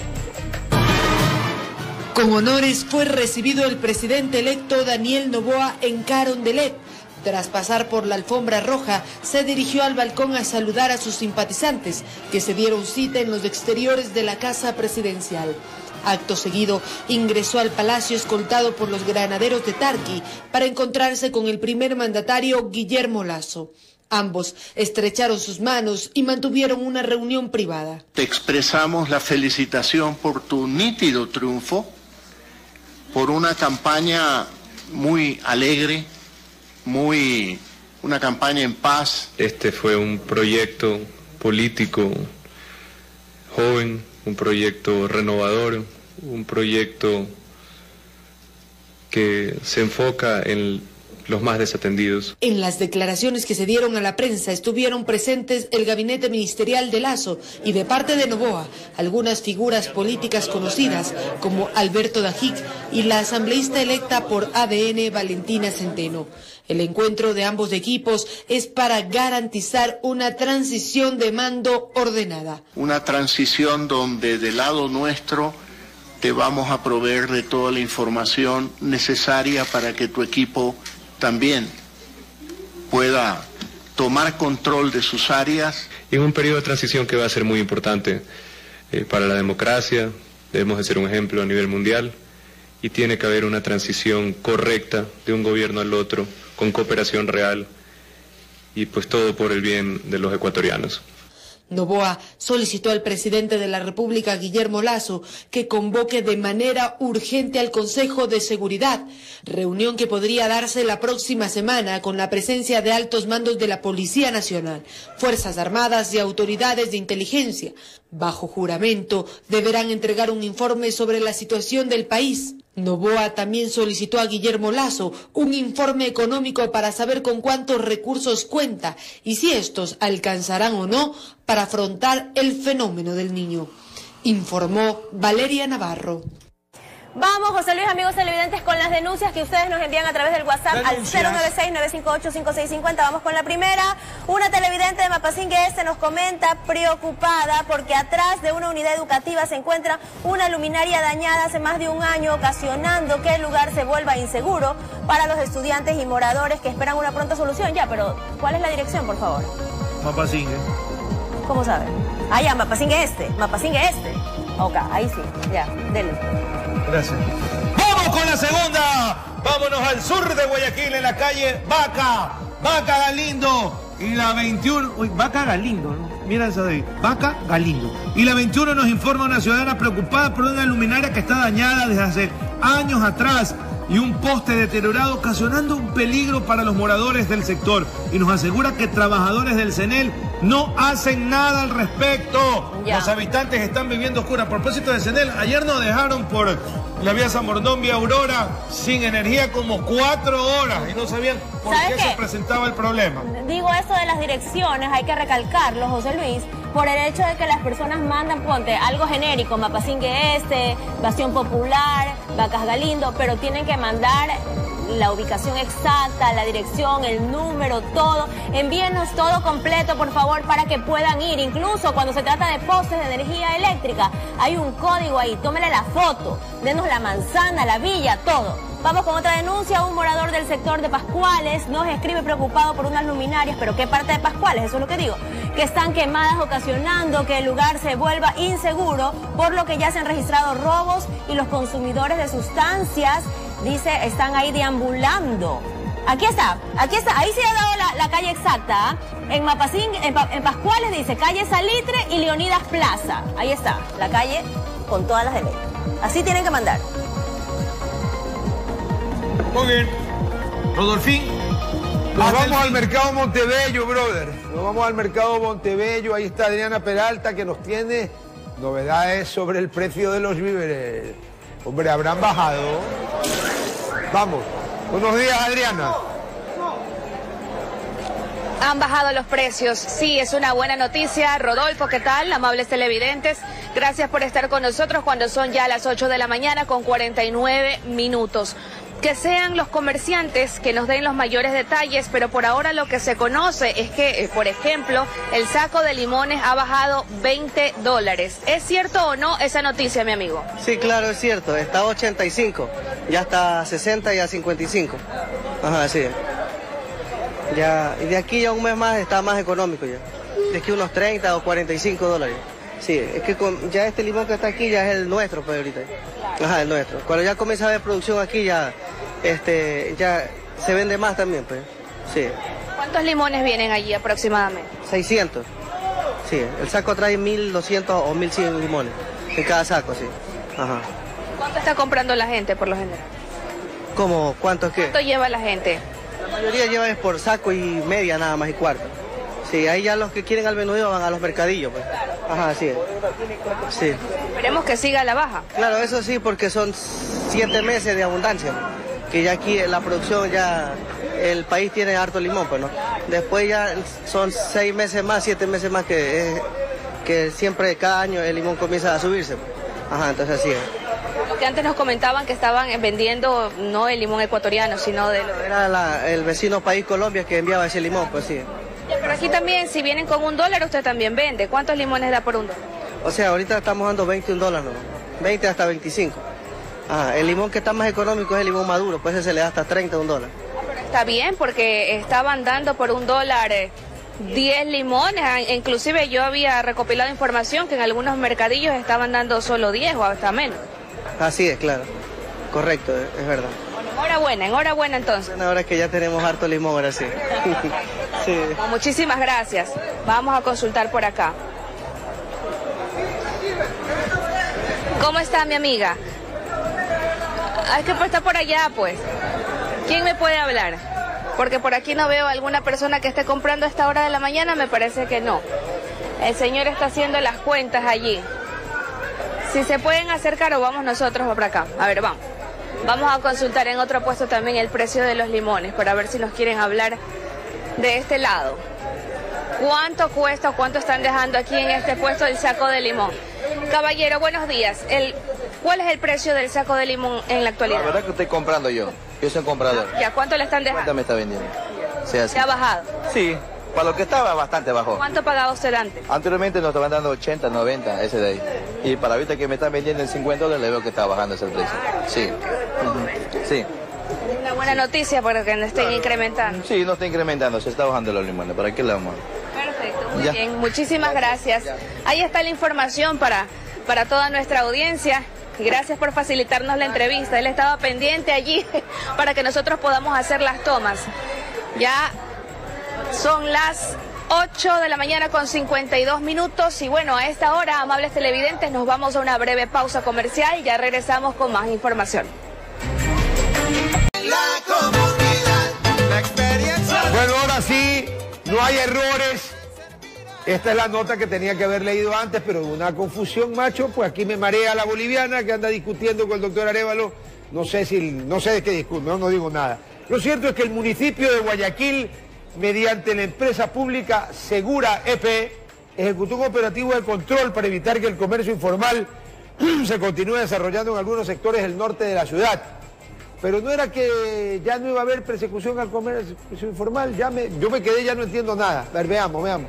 Con honores fue recibido el presidente electo Daniel Noboa en Carondelet. Tras pasar por la alfombra roja, se dirigió al balcón a saludar a sus simpatizantes, que se dieron cita en los exteriores de la casa presidencial. Acto seguido, ingresó al palacio escoltado por los granaderos de Tarqui para encontrarse con el primer mandatario Guillermo Lasso. Ambos estrecharon sus manos y mantuvieron una reunión privada. Te expresamos la felicitación por tu nítido triunfo, por una campaña muy alegre, muy una campaña en paz. Este fue un proyecto político joven, un proyecto renovador, un proyecto que se enfoca en los más desatendidos. En las declaraciones que se dieron a la prensa estuvieron presentes el gabinete ministerial de Lasso y de parte de Noboa, algunas figuras políticas conocidas como Alberto Dajic y la asambleísta electa por A D N Valentina Centeno. El encuentro de ambos equipos es para garantizar una transición de mando ordenada. Una transición donde del lado nuestro te vamos a proveer de toda la información necesaria para que tu equipo también pueda tomar control de sus áreas. En un periodo de transición que va a ser muy importante eh, para la democracia, debemos de ser un ejemplo a nivel mundial y tiene que haber una transición correcta de un gobierno al otro, con cooperación real y pues todo por el bien de los ecuatorianos. Noboa solicitó al presidente de la República, Guillermo Lasso, que convoque de manera urgente al Consejo de Seguridad, reunión que podría darse la próxima semana con la presencia de altos mandos de la Policía Nacional, Fuerzas Armadas y autoridades de inteligencia. Bajo juramento, deberán entregar un informe sobre la situación del país. Noboa también solicitó a Guillermo Lasso un informe económico para saber con cuántos recursos cuenta y si estos alcanzarán o no para afrontar el fenómeno del niño. Informó Valeria Navarro. Vamos, José Luis, amigos televidentes, con las denuncias que ustedes nos envían a través del WhatsApp al cero nueve seis, nueve cinco ocho, cinco seis cinco cero. Vamos con la primera. Una televidente de Mapasingue Este nos comenta preocupada porque atrás de una unidad educativa se encuentra una luminaria dañada hace más de un año, ocasionando que el lugar se vuelva inseguro para los estudiantes y moradores que esperan una pronta solución. Ya, pero ¿cuál es la dirección, por favor? Mapasingue. ¿Cómo sabe? Ah, ya, Mapasingue Este. Mapasingue Este. Ok, ahí sí. Ya, dele. Gracias. ¡Vamos con la segunda! Vámonos al sur de Guayaquil, en la calle Vaca. Vaca Galindo. Y la veintiuno... Uy, Vaca Galindo, ¿no? Mira esa de ahí. Vaca Galindo. Y la veintiuno nos informa una ciudadana preocupada por una luminaria que está dañada desde hace años atrás y un poste deteriorado, ocasionando un peligro para los moradores del sector. Y nos asegura que trabajadores del CENEL no hacen nada al respecto. Ya. Los habitantes están viviendo oscuras. A propósito de CENEL, ayer nos dejaron por la vía San Bordón, vía Aurora, sin energía como cuatro horas y no sabían por qué, qué se presentaba el problema. Digo eso de las direcciones, hay que recalcarlo, José Luis, por el hecho de que las personas mandan, ponte, algo genérico, Mapasingue Este, Bastión Popular, Vacas Galindo, pero tienen que mandar la ubicación exacta, la dirección, el número, todo. Envíenos todo completo, por favor, para que puedan ir. Incluso cuando se trata de postes de energía eléctrica, hay un código ahí. Tómele la foto, denos la manzana, la villa, todo. Vamos con otra denuncia. Un morador del sector de Pascuales nos escribe preocupado por unas luminarias, pero ¿qué parte de Pascuales? Eso es lo que digo. Que están quemadas, ocasionando que el lugar se vuelva inseguro, por lo que ya se han registrado robos y los consumidores de sustancias, dice, están ahí deambulando. Aquí está, aquí está, ahí se ha dado la, la calle exacta, ¿eh? En Mapasingue, en, en Pascuales dice calle Salitre y Leonidas Plaza. Ahí está, la calle con todas las de ley. Así tienen que mandar. Muy bien. Rodolfín. Nos vamos al mercado Montebello, brother. Nos vamos al mercado Montebello. Ahí está Adriana Peralta, que nos tiene novedades sobre el precio de los víveres. Hombre, habrán bajado. Vamos. Buenos días, Adriana. Han bajado los precios, sí, es una buena noticia. Rodolfo, ¿qué tal? Amables televidentes, gracias por estar con nosotros cuando son ya las ocho de la mañana con cuarenta y nueve minutos. Que sean los comerciantes que nos den los mayores detalles, pero por ahora lo que se conoce es que, por ejemplo, el saco de limones ha bajado veinte dólares. ¿Es cierto o no esa noticia, mi amigo? Sí, claro, es cierto. Está a ochenta y cinco, ya está a sesenta y a cincuenta y cinco. Ajá, sí. Ya, y de aquí ya un mes más está más económico ya. De aquí unos treinta o cuarenta y cinco dólares. Sí, es que con, ya este limón que está aquí ya es el nuestro, pues ahorita. Ajá, el nuestro. Cuando ya comienza a haber producción aquí ya, este, ya se vende más también, pues. Sí. ¿Cuántos limones vienen allí aproximadamente? seiscientos. Sí, el saco trae mil doscientos o mil cien limones en cada saco, sí. Ajá. ¿Cuánto está comprando la gente por lo general? ¿Cómo? ¿Cuánto es qué? ¿Cuánto lleva la gente? La mayoría lleva es por saco y media nada más y cuarto. Sí, ahí ya los que quieren al menudeo van a los mercadillos, pues. Ajá, así es. Sí. Esperemos que siga la baja. Claro, eso sí, porque son siete meses de abundancia, que ya aquí la producción ya el país tiene harto limón, pues, ¿no? Después ya son seis meses más, siete meses más que, eh, que siempre cada año el limón comienza a subirse. Pues. Ajá, entonces así es. Lo que antes nos comentaban que estaban vendiendo no el limón ecuatoriano, sino de... Lo... Era la, el vecino país Colombia que enviaba ese limón, pues sí. Pero aquí también, si vienen con un dólar, usted también vende. ¿Cuántos limones da por un dólar? O sea, ahorita estamos dando veintiún dólares, ¿no? veinte hasta veinticinco. Ajá, el limón que está más económico es el limón maduro, pues ese se le da hasta treinta, un dólar. Pero está bien, porque estaban dando por un dólar eh, diez limones. Inclusive yo había recopilado información que en algunos mercadillos estaban dando solo diez o hasta menos. Así es, claro. Correcto, es verdad. Bueno, enhorabuena, enhorabuena entonces. Ahora es que ya tenemos harto limón, ahora sí. Sí. Bueno, muchísimas gracias. Vamos a consultar por acá. ¿Cómo está mi amiga? Hay que estar por allá, pues. ¿Quién me puede hablar? Porque por aquí no veo alguna persona que esté comprando a esta hora de la mañana, me parece que no. El señor está haciendo las cuentas allí. Si se pueden acercar o vamos nosotros por acá. A ver, vamos. Vamos a consultar en otro puesto también el precio de los limones para ver si nos quieren hablar de este lado. ¿Cuánto cuesta o cuánto están dejando aquí en este puesto el saco de limón? Caballero, buenos días. El, ¿Cuál es el precio del saco de limón en la actualidad? La verdad que estoy comprando yo. Yo soy comprador. ¿Ya cuánto le están dejando? ¿Cuánto me está vendiendo? Sí, así. ¿Se ha bajado? Sí, para lo que estaba bastante bajo. ¿Cuánto pagaba usted antes? Anteriormente nos estaban dando ochenta, noventa, ese de ahí. Y para ahorita que me están vendiendo en cincuenta dólares, le veo que está bajando ese precio. Sí. Uh-huh. Sí. Una buena noticia porque no estén incrementando. Sí, no está incrementando, se está bajando los limones. ¿Para qué le vamos? Perfecto, muy ya. bien. Muchísimas gracias. Ahí está la información para, para toda nuestra audiencia. Gracias por facilitarnos la entrevista. Él estaba pendiente allí para que nosotros podamos hacer las tomas. Ya son las ocho de la mañana con cincuenta y dos minutos y bueno, a esta hora, amables televidentes, nos vamos a una breve pausa comercial y ya regresamos con más información. La comunidad, la experiencia. Bueno, ahora sí, no hay errores. Esta es la nota que tenía que haber leído antes, pero una confusión, macho, pues aquí me marea la boliviana que anda discutiendo con el doctor Arévalo. No sé si, no sé de qué discute, no, no digo nada. Lo cierto es que el municipio de Guayaquil, mediante la empresa pública Segura E P, ejecutó un operativo de control para evitar que el comercio informal se continúe desarrollando en algunos sectores del norte de la ciudad. Pero no era que ya no iba a haber persecución al comercio informal, ya me, yo me quedé, ya no entiendo nada. A ver, veamos, veamos.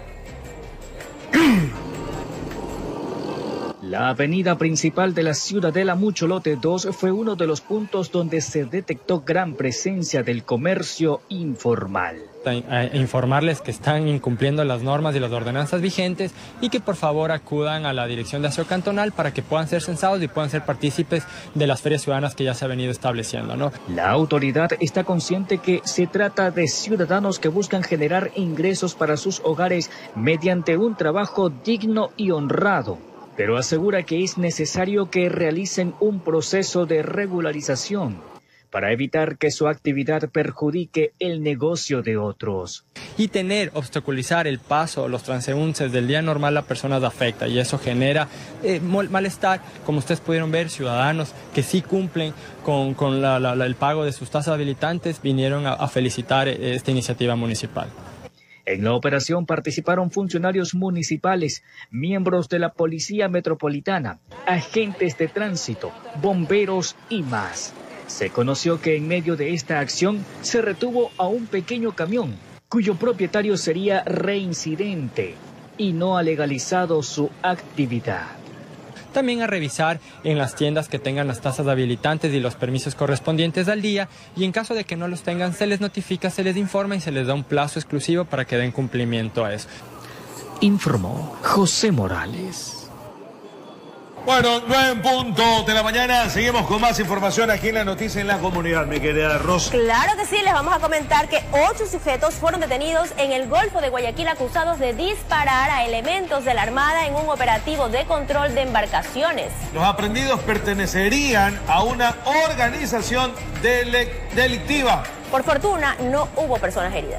La avenida principal de la Ciudadela Mucholote dos fue uno de los puntos donde se detectó gran presencia del comercio informal. Informarles que están incumpliendo las normas y las ordenanzas vigentes y que por favor acudan a la Dirección de Aseo Cantonal para que puedan ser censados y puedan ser partícipes de las ferias ciudadanas que ya se ha venido estableciendo, ¿no? La autoridad está consciente que se trata de ciudadanos que buscan generar ingresos para sus hogares mediante un trabajo digno y honrado, pero asegura que es necesario que realicen un proceso de regularización para evitar que su actividad perjudique el negocio de otros. Y tener, obstaculizar el paso, los transeúntes del día normal a personas afecta y eso genera eh, malestar. Como ustedes pudieron ver, ciudadanos que sí cumplen con, con la, la, el pago de sus tasas habilitantes vinieron a, a felicitar esta iniciativa municipal. En la operación participaron funcionarios municipales, miembros de la Policía Metropolitana, agentes de tránsito, bomberos y más. Se conoció que en medio de esta acción se retuvo a un pequeño camión, cuyo propietario sería reincidente y no ha legalizado su actividad. También a revisar en las tiendas que tengan las tasas habilitantes y los permisos correspondientes al día, y en caso de que no los tengan se les notifica, se les informa y se les da un plazo exclusivo para que den cumplimiento a eso. Informó José Morales. Bueno, nueve en punto de la mañana, seguimos con más información aquí en la noticia en la comunidad, mi querida Rosa. Claro que sí, les vamos a comentar que ocho sujetos fueron detenidos en el Golfo de Guayaquil acusados de disparar a elementos de la Armada en un operativo de control de embarcaciones. Los aprendidos pertenecerían a una organización dele- delictiva. Por fortuna, no hubo personas heridas.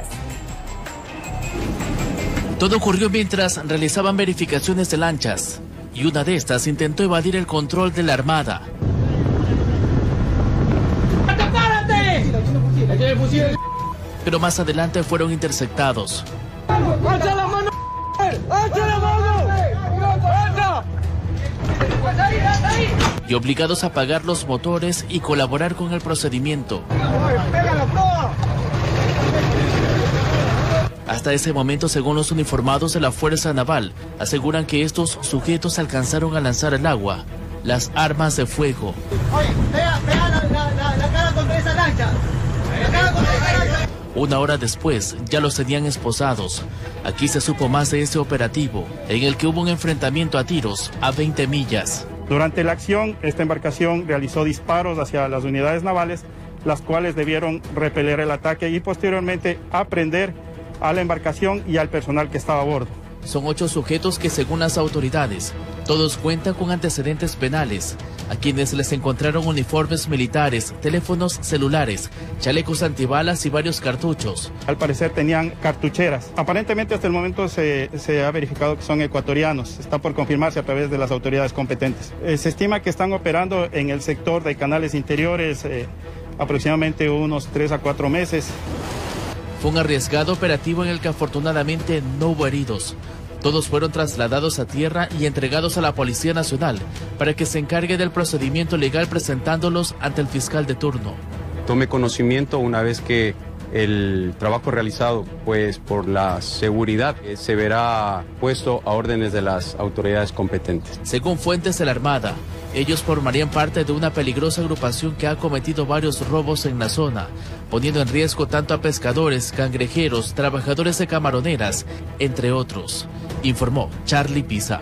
Todo ocurrió mientras realizaban verificaciones de lanchas, y una de estas intentó evadir el control de la Armada. ¡Párate! pero más adelante fueron interceptados. ¡Alza la mano! ¡Alza la mano! ¡Alza! Y obligados a apagar los motores y colaborar con el procedimiento. Hasta ese momento, según los uniformados de la Fuerza Naval, aseguran que estos sujetos alcanzaron a lanzar al agua las armas de fuego. Oye, vea, vea la, la, la, la cara contra esa lancha. La cara contra esa lancha. Una hora después, ya los tenían esposados. Aquí se supo más de ese operativo, en el que hubo un enfrentamiento a tiros a veinte millas. Durante la acción, esta embarcación realizó disparos hacia las unidades navales, las cuales debieron repeler el ataque y posteriormente aprender a la embarcación y al personal que estaba a bordo. Son ocho sujetos que, según las autoridades, todos cuentan con antecedentes penales, a quienes les encontraron uniformes militares, teléfonos celulares, chalecos antibalas y varios cartuchos. Al parecer tenían cartucheras. Aparentemente hasta el momento se, se ha verificado que son ecuatorianos. Está por confirmarse a través de las autoridades competentes. Eh, se estima que están operando en el sector de canales interiores eh, aproximadamente unos tres a cuatro meses. Fue un arriesgado operativo en el que afortunadamente no hubo heridos. Todos fueron trasladados a tierra y entregados a la Policía Nacional para que se encargue del procedimiento legal presentándolos ante el fiscal de turno. Tome conocimiento una vez que el trabajo realizado pues por la seguridad eh, se verá puesto a órdenes de las autoridades competentes. Según fuentes de la Armada, ellos formarían parte de una peligrosa agrupación que ha cometido varios robos en la zona, poniendo en riesgo tanto a pescadores, cangrejeros, trabajadores de camaroneras, entre otros, informó Charlie Pisa.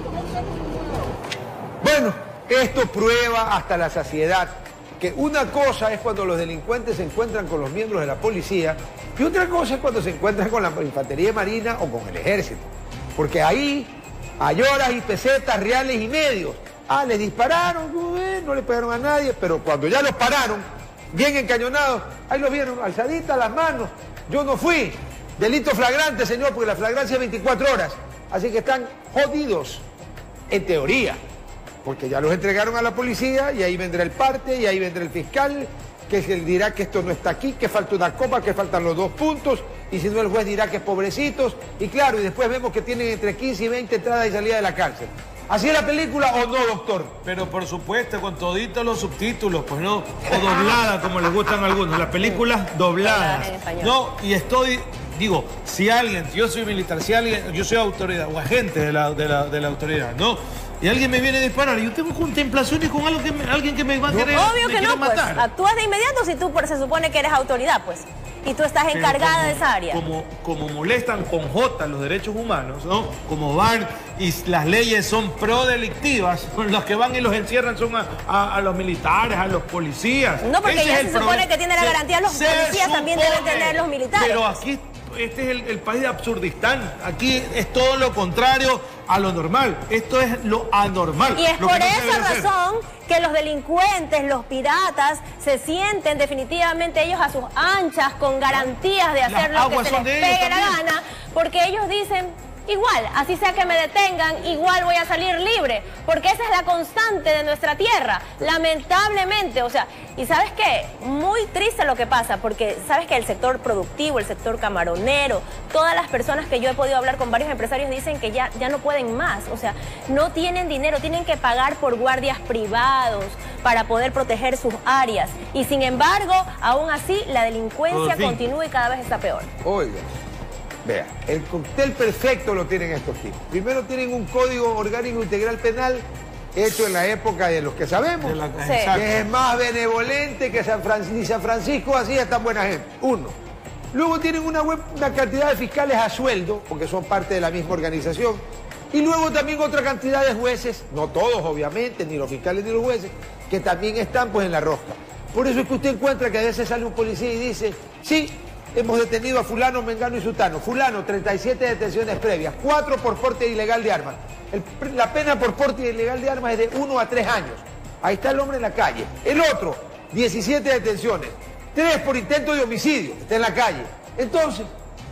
Bueno, esto prueba hasta la saciedad que una cosa es cuando los delincuentes se encuentran con los miembros de la policía y otra cosa es cuando se encuentran con la infantería marina o con el ejército. Porque ahí hay horas y pesetas, reales y medios. Ah, les dispararon, no, no le pegaron a nadie, pero cuando ya los pararon, bien encañonados, ahí los vieron, alzaditas las manos. Yo no fui. Delito flagrante, señor, porque la flagrancia es veinticuatro horas. Así que están jodidos, en teoría. Porque ya los entregaron a la policía y ahí vendrá el parte y ahí vendrá el fiscal, que él dirá que esto no está aquí, que falta una copa, que faltan los dos puntos, y si no el juez dirá que es pobrecitos, y claro, y después vemos que tienen entre quince y veinte entradas y salidas de la cárcel. ¿Así es la película o no, doctor? Pero por supuesto, con toditos los subtítulos, pues no, o doblada, como les gustan a algunos, las películas dobladas. No, y estoy, digo, si alguien, yo soy militar, si alguien, yo soy autoridad o agente de la, de la, de la autoridad, ¿no? Y alguien me viene a disparar, y yo tengo contemplaciones con algo que me, alguien que me va a querer matar. Obvio que no, pues, actúas de inmediato si tú pues, se supone que eres autoridad, pues. Y tú estás encargada como, de esa área. Como, como molestan con J los derechos humanos, ¿no? Como van y las leyes son pro-delictivas, los que van y los encierran son a, a, a los militares, a los policías. No, porque Ese ya es se supone que tiene la garantía, los policías supone, también deben tener los militares. Pero aquí, este es el, el país de Absurdistán. Aquí es todo lo contrario a lo normal. Esto es lo anormal. Y es por esa razón que los delincuentes, los piratas, se sienten definitivamente ellos a sus anchas con garantías de hacer lo que se les pegue la gana, porque ellos dicen, igual, así sea que me detengan, igual voy a salir libre, porque esa es la constante de nuestra tierra, lamentablemente, o sea, y ¿sabes qué? Muy triste lo que pasa, porque ¿sabes que el sector productivo, el sector camaronero, todas las personas que yo he podido hablar con varios empresarios dicen que ya, ya no pueden más, o sea, no tienen dinero, tienen que pagar por guardias privados para poder proteger sus áreas, y sin embargo, aún así, la delincuencia continúa y cada vez está peor. Oiga. Vea, el cóctel perfecto lo tienen estos tipos. Primero tienen un código orgánico integral penal hecho en la época de los que sabemos, la, sí. que es más benevolente que San Francisco, ni San Francisco así es tan buena gente. Uno. Luego tienen una, web, una cantidad de fiscales a sueldo, porque son parte de la misma organización. Y luego también otra cantidad de jueces, no todos obviamente, ni los fiscales ni los jueces, que también están pues en la rosca. Por eso es que usted encuentra que a veces sale un policía y dice, sí, hemos detenido a fulano, mengano y sutano. Fulano, treinta y siete detenciones previas, cuatro por porte ilegal de armas. El, la pena por porte ilegal de armas es de uno a tres años. Ahí está el hombre en la calle. El otro, diecisiete detenciones. tres por intento de homicidio, está en la calle. Entonces,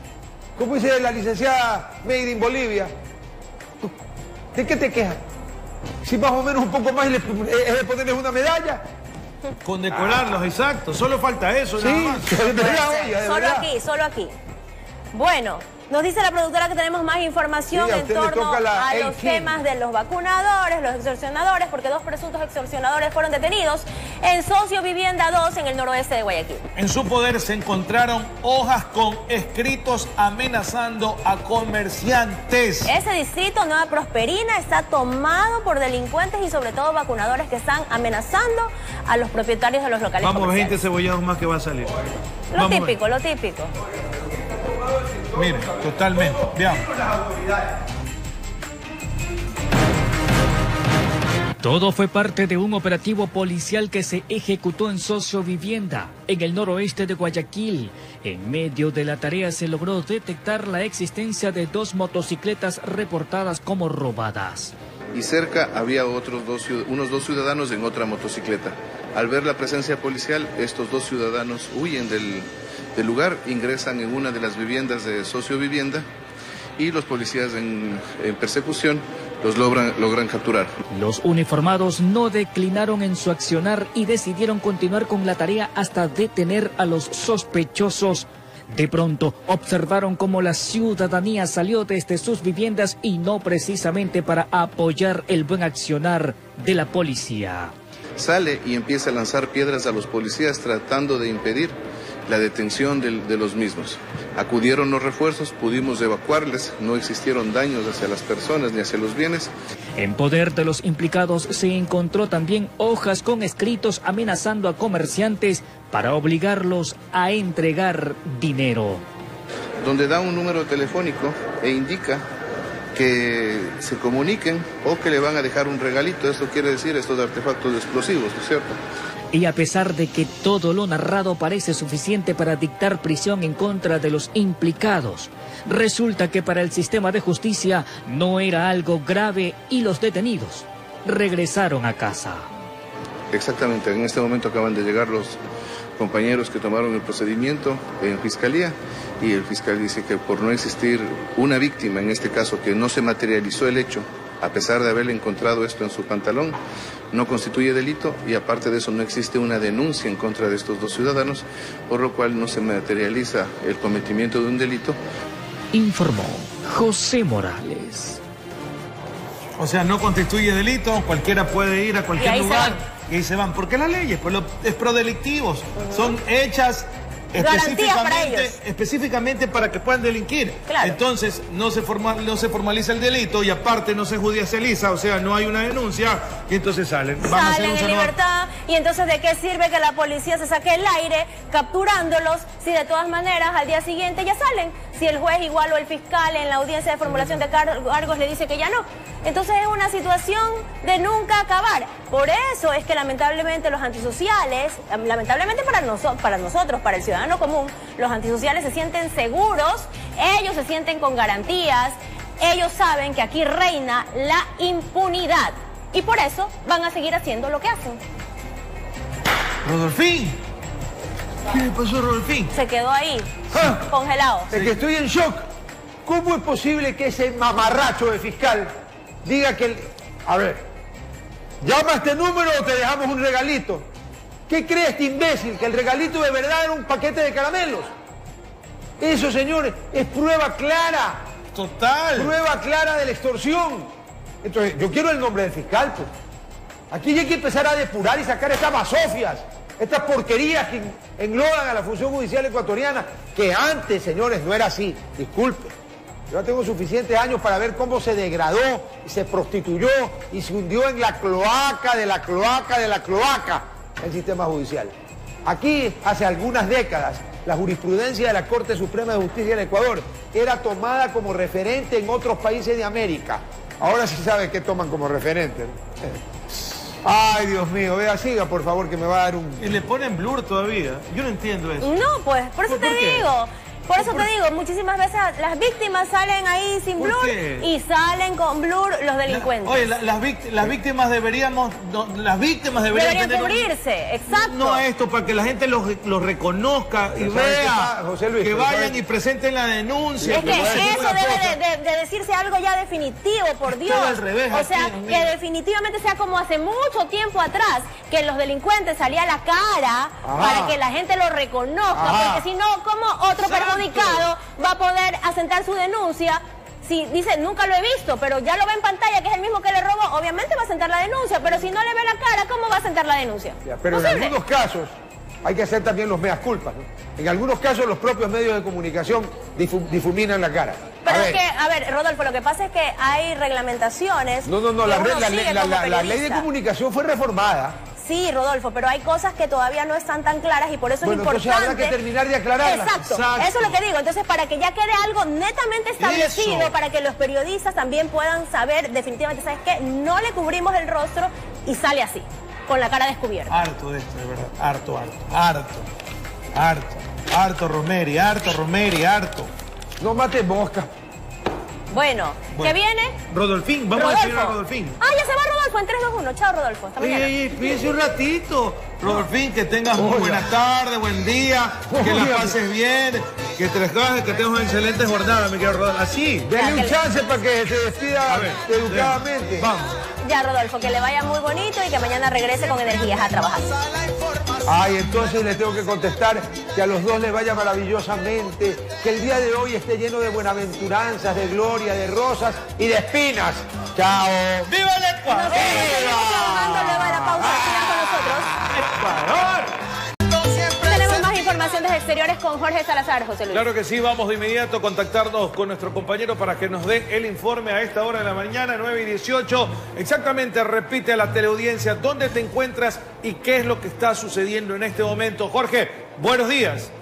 como dice la licenciada Made in Bolivia, ¿de qué te quejas? Si más o menos un poco más es de ponerles una medalla. Condecorarlos, exacto. Solo falta eso, Sí, nada más. de verdad, oye, de Solo verdad. aquí, solo aquí. Bueno, nos dice la productora que tenemos más información Sí, a en usted le torno toca la a El los King. temas de los vacunadores, los extorsionadores, porque dos presuntos extorsionadores fueron detenidos en Socio Vivienda dos en el noroeste de Guayaquil. En su poder se encontraron hojas con escritos amenazando a comerciantes. Ese distrito, Nueva Prosperina, está tomado por delincuentes y sobre todo vacunadores que están amenazando a los propietarios de los locales Vamos, comerciales. veinte cebollados más que va a salir. Lo Vamos a ver. típico, lo típico. Miren, totalmente. Veamos. Todo fue parte de un operativo policial que se ejecutó en Socio Vivienda, en el noroeste de Guayaquil. En medio de la tarea se logró detectar la existencia de dos motocicletas reportadas como robadas. Y cerca había otros dos, unos dos ciudadanos en otra motocicleta. Al ver la presencia policial, estos dos ciudadanos huyen del, del lugar, ingresan en una de las viviendas de Socio Vivienda y los policías en, en persecución los logran, logran capturar. Los uniformados no declinaron en su accionar y decidieron continuar con la tarea hasta detener a los sospechosos. De pronto observaron cómo la ciudadanía salió desde sus viviendas y no precisamente para apoyar el buen accionar de la policía. Sale y empieza a lanzar piedras a los policías tratando de impedir la detención de, de los mismos. Acudieron los refuerzos, pudimos evacuarles, no existieron daños hacia las personas ni hacia los bienes. En poder de los implicados se encontró también hojas con escritos amenazando a comerciantes para obligarlos a entregar dinero. Donde da un número telefónico e indica que se comuniquen o que le van a dejar un regalito. Esto quiere decir estos artefactos explosivos, ¿no es cierto? Y a pesar de que todo lo narrado parece suficiente para dictar prisión en contra de los implicados, resulta que para el sistema de justicia no era algo grave y los detenidos regresaron a casa. Exactamente, en este momento acaban de llegar los compañeros que tomaron el procedimiento en fiscalía y el fiscal dice que por no existir una víctima, en este caso que no se materializó el hecho, a pesar de haberle encontrado esto en su pantalón, no constituye delito y aparte de eso no existe una denuncia en contra de estos dos ciudadanos, por lo cual no se materializa el cometimiento de un delito. Informó José Morales. O sea, no constituye delito, cualquiera puede ir a cualquier Y ahí lugar se van. y ahí se van. Porque las leyes pues, lo, es prodelictivos, uh-huh. son hechas Garantías para ellos. específicamente, específicamente para que puedan delinquir. Claro. Entonces no se, formal, no se formaliza el delito y aparte no se judicializa, o sea, no hay una denuncia y entonces salen. Van a hacer Salen un en salvador. libertad y entonces ¿de qué sirve que la policía se saque el aire capturándolos si de todas maneras al día siguiente ya salen? Si el juez igual o el fiscal en la audiencia de formulación de cargos le dice que ya no. Entonces es una situación de nunca acabar. Por eso es que lamentablemente los antisociales, lamentablemente para, noso para nosotros, para el ciudadano común, los antisociales se sienten seguros, ellos se sienten con garantías, ellos saben que aquí reina la impunidad y por eso van a seguir haciendo lo que hacen. Rodolfín, ¿qué le pasó a Rodolfín? Se quedó ahí, Ah, congelado. Es que estoy en shock. ¿Cómo es posible que ese mamarracho de fiscal diga que... El... A ver, llama a este número o te dejamos un regalito? ¿Qué cree este imbécil? ¿Que el regalito de verdad era un paquete de caramelos? Eso, señores, es prueba clara. Total. Prueba clara de la extorsión. Entonces, yo quiero el nombre del fiscal, pues. Aquí hay que empezar a depurar y sacar estas basofias, estas porquerías que engloban a la función judicial ecuatoriana, que antes, señores, no era así. Disculpe. Yo ya tengo suficientes años para ver cómo se degradó y se prostituyó y se hundió en la cloaca de la cloaca de la cloaca el sistema judicial. Aquí, hace algunas décadas, la jurisprudencia de la Corte Suprema de Justicia en Ecuador era tomada como referente en otros países de América. Ahora sí sabe qué toman como referente. Ay, Dios mío, vea, siga, por favor, que me va a dar un... Y le ponen blur todavía. Yo no entiendo eso. No, pues, por eso ¿Por te qué? digo. Por eso te digo, muchísimas veces las víctimas salen ahí sin blur y salen con blur los delincuentes. La, oye, la, las, víctimas, las víctimas deberíamos, no, las víctimas deberían, deberían tener cubrirse, un, exacto. No a esto, para que la gente los, los reconozca y vea, José Luis, que vayan y presenten la denuncia. Es que, que eso debe de, de, de decirse algo ya definitivo, por Dios. Al revés, o sea, aquí, que definitivamente sea como hace mucho tiempo atrás, que los delincuentes salía la cara Ajá. para que la gente lo reconozca, Ajá. porque si no, ¿cómo otro perjudicado va a poder asentar su denuncia? Si dice, nunca lo he visto, pero ya lo ve en pantalla, que es el mismo que le robó, obviamente va a asentar la denuncia, pero si no le ve la cara, ¿cómo va a asentar la denuncia? Ya, pero ¿Posible? En algunos casos hay que hacer también los meas culpas, ¿no? En algunos casos los propios medios de comunicación difu difuminan la cara. Pero a es ver. que, a ver, Rodolfo, lo que pasa es que hay reglamentaciones... No, no, no, la, la, la, la, la ley de comunicación fue reformada. Sí, Rodolfo, pero hay cosas que todavía no están tan claras y por eso bueno, es importante... Entonces habrá que terminar de aclararlas. Exacto, Exacto, eso es lo que digo. Entonces, para que ya quede algo netamente establecido, eso. para que los periodistas también puedan saber definitivamente, ¿sabes qué? No le cubrimos el rostro y sale así, con la cara descubierta. Harto de esto, de verdad. Harto, harto, harto, harto, harto, Romeri, harto, Romeri, harto. No mates mosca. Bueno, bueno, ¿qué viene? Rodolfín, vamos Rodolfo. a decir a Rodolfín. Ah, ya se va Rodolfo en tres, dos, uno. Chao, Rodolfo. Hasta mañana. Oye, piense un ratito. Rodolfín, que tengas muy buena tarde, buen día, que la pases bien, que te trabajes, que tengas una excelente jornada, mi querido Rodolfo. Así. Denle un chance para que se despida ver, educadamente. Vamos. Ya, Rodolfo, que le vaya muy bonito y que mañana regrese con energías a trabajar. Ay, entonces le tengo que contestar que a los dos les vaya maravillosamente, que el día de hoy esté lleno de buenaventuranzas, de gloria, de rosas y de espinas. Chao. ¡Viva el Ecuador! Nos seguimos trabajando luego de la pausa. Sigan con nosotros. ¡Ecuador! Tenemos más información desde exteriores con Jorge Salazar, José Luis. Claro que sí, vamos de inmediato a contactarnos con nuestro compañero para que nos dé el informe a esta hora de la mañana, nueve y dieciocho. Exactamente, repite a la teleaudiencia dónde te encuentras y qué es lo que está sucediendo en este momento. Jorge, buenos días.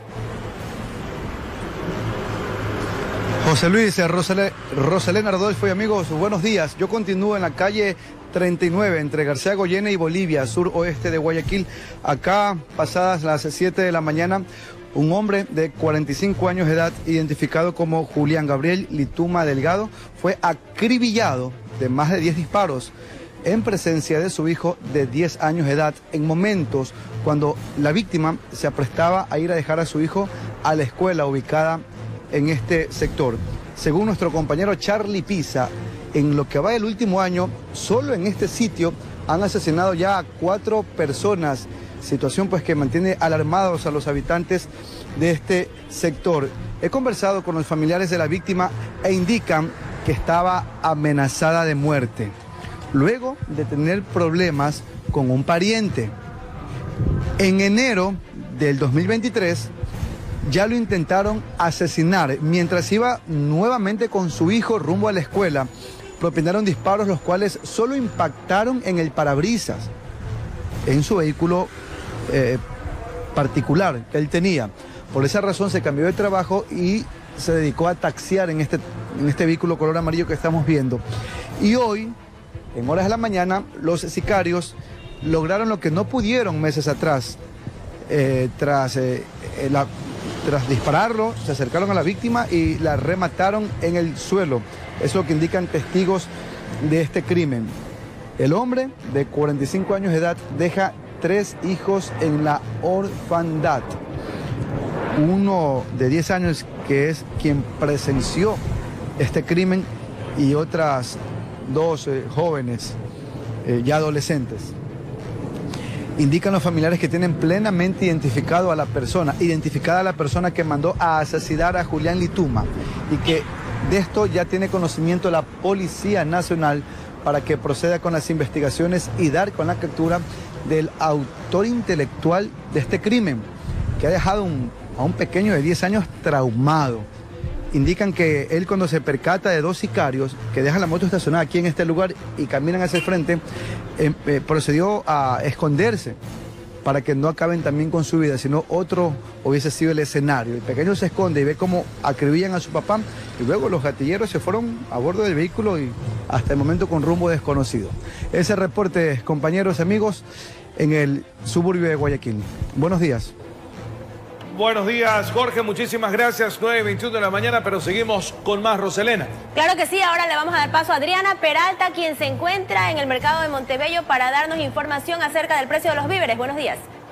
José Luis, Rosale, Rosalena Rodolfo y amigos, buenos días. Yo continúo en la calle treinta y nueve entre García Goyena y Bolivia, sur-oeste de Guayaquil. Acá, pasadas las siete de la mañana, un hombre de cuarenta y cinco años de edad, identificado como Julián Gabriel Lituma Delgado, fue acribillado de más de diez disparos en presencia de su hijo de diez años de edad, en momentos cuando la víctima se aprestaba a ir a dejar a su hijo a la escuela ubicada en este sector. Según nuestro compañero Charlie Pisa, en lo que va del último año, solo en este sitio han asesinado ya a cuatro personas, situación pues que mantiene alarmados a los habitantes de este sector. He conversado con los familiares de la víctima e indican que estaba amenazada de muerte, luego de tener problemas con un pariente. En enero del dos mil veintitrés, ya lo intentaron asesinar mientras iba nuevamente con su hijo rumbo a la escuela. Propinaron disparos los cuales solo impactaron en el parabrisas, en su vehículo eh, particular que él tenía. Por esa razón se cambió de trabajo y se dedicó a taxiar en este, en este vehículo color amarillo que estamos viendo. Y hoy, en horas de la mañana, los sicarios lograron lo que no pudieron meses atrás. Eh, tras eh, la... Tras dispararlo, se acercaron a la víctima y la remataron en el suelo. Eso es lo que indican testigos de este crimen. El hombre, de cuarenta y cinco años de edad, deja tres hijos en la orfandad. Uno de diez años, que es quien presenció este crimen, y otras dos eh, jóvenes, eh, ya adolescentes. Indican los familiares que tienen plenamente identificado a la persona, identificada a la persona que mandó a asesinar a Julián Lituma, y que de esto ya tiene conocimiento la Policía Nacional para que proceda con las investigaciones y dar con la captura del autor intelectual de este crimen, que ha dejado un, a un pequeño de diez años traumado. Indican que él, cuando se percata de dos sicarios que dejan la moto estacionada aquí en este lugar y caminan hacia el frente, eh, eh, procedió a esconderse para que no acaben también con su vida, sino otro hubiese sido el escenario. El pequeño se esconde y ve cómo acribillan a su papá, y luego los gatilleros se fueron a bordo del vehículo y hasta el momento con rumbo desconocido. Ese reporte, compañeros, amigos, en el suburbio de Guayaquil. Buenos días. Buenos días, Jorge, muchísimas gracias. nueve veintiuno de la mañana, pero seguimos con más, Roselena. Claro que sí, ahora le vamos a dar paso a Adriana Peralta, quien se encuentra en el mercado de Montebello para darnos información acerca del precio de los víveres. Buenos días.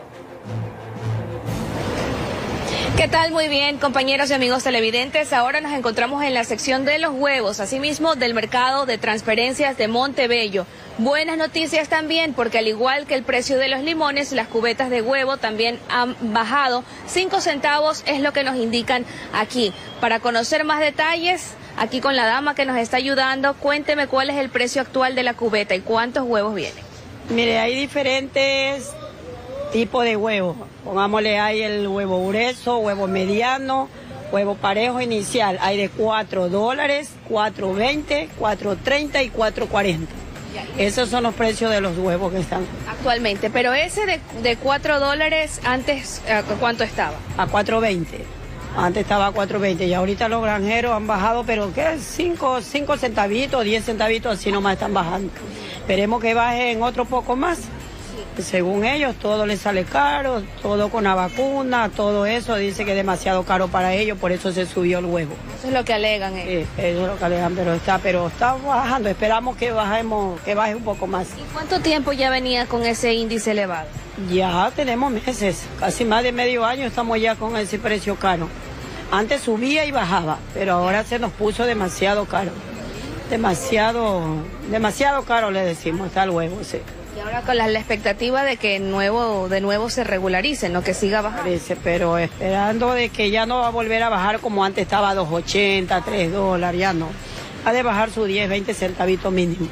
¿Qué tal? Muy bien, compañeros y amigos televidentes. Ahora nos encontramos en la sección de los huevos, asimismo del mercado de transferencias de Montebello. Buenas noticias también, porque al igual que el precio de los limones, las cubetas de huevo también han bajado. Cinco centavos es lo que nos indican aquí. Para conocer más detalles, aquí con la dama que nos está ayudando, cuénteme cuál es el precio actual de la cubeta y cuántos huevos vienen. Mire, hay diferentes tipo de huevo. Pongámosle, hay el huevo grueso, huevo mediano, huevo parejo inicial. Hay de cuatro dólares, cuatro veinte, cuatro treinta y cuatro cuarenta. Esos son los precios de los huevos que están actualmente. Pero ese de, de cuatro dólares, antes, ¿cuánto estaba? A cuatro veinte. Antes estaba a cuatro veinte y ahorita los granjeros han bajado, pero ¿qué? cinco centavitos, diez centavitos, así nomás están bajando. Esperemos que bajen otro poco más. Según ellos, todo les sale caro, todo con la vacuna, todo eso, dice que es demasiado caro para ellos, por eso se subió el huevo. Eso es lo que alegan ellos. Sí, eso es lo que alegan, pero está, pero está bajando, esperamos que bajemos, que baje un poco más. ¿Y cuánto tiempo ya venía con ese índice elevado? Ya tenemos meses, casi más de medio año estamos ya con ese precio caro. Antes subía y bajaba, pero ahora se nos puso demasiado caro. Demasiado, demasiado caro le decimos, está el huevo, sí. Y ahora con la, la expectativa de que nuevo, de nuevo se regularice, no que siga bajando. Parece, pero esperando de que ya no va a volver a bajar como antes estaba a dos ochenta, tres dólares, ya no. Ha de bajar su diez, veinte centavitos mínimo.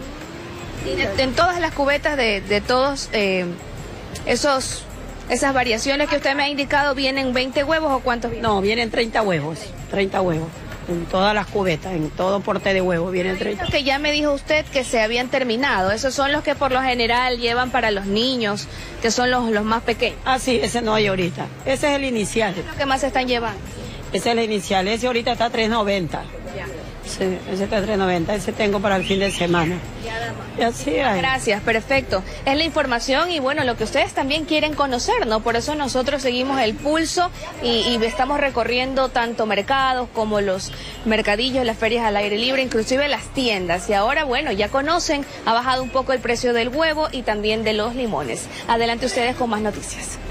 Y de, en todas las cubetas de, de todos eh, esos, esas variaciones que usted me ha indicado, ¿vienen veinte huevos o cuántos vienen? No, vienen treinta huevos, treinta huevos. En todas las cubetas, en todo porte de huevo vienen treinta. Que ya me dijo usted que se habían terminado. Esos son los que por lo general llevan para los niños, que son los, los más pequeños. Ah, sí, ese no hay ahorita. Ese es el inicial. ¿Qué es lo que más se están llevando? Ese es el inicial. Ese ahorita está a tres noventa. Ya. Sí, ese está a tres noventa. Ese tengo para el fin de semana. Ya, dama. Y así hay. Gracias, perfecto. Es la información y bueno, lo que ustedes también quieren conocer, ¿no? Por eso nosotros seguimos el pulso y, y estamos recorriendo tanto mercados como los mercadillos, las ferias al aire libre, inclusive las tiendas. Y ahora, bueno, ya conocen, ha bajado un poco el precio del huevo y también de los limones. Adelante ustedes con más noticias.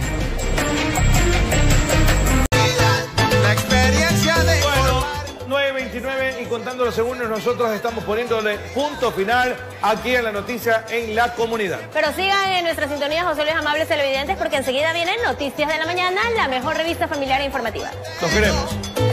La experiencia de... Bueno, nueve veintinueve y contando los segundos, nosotros estamos poniéndole punto final aquí en la noticia en la comunidad. Pero sigan en nuestra sintonía, José Luis, amables televidentes, porque enseguida vienen Noticias de la Mañana, la mejor revista familiar e informativa. Los queremos.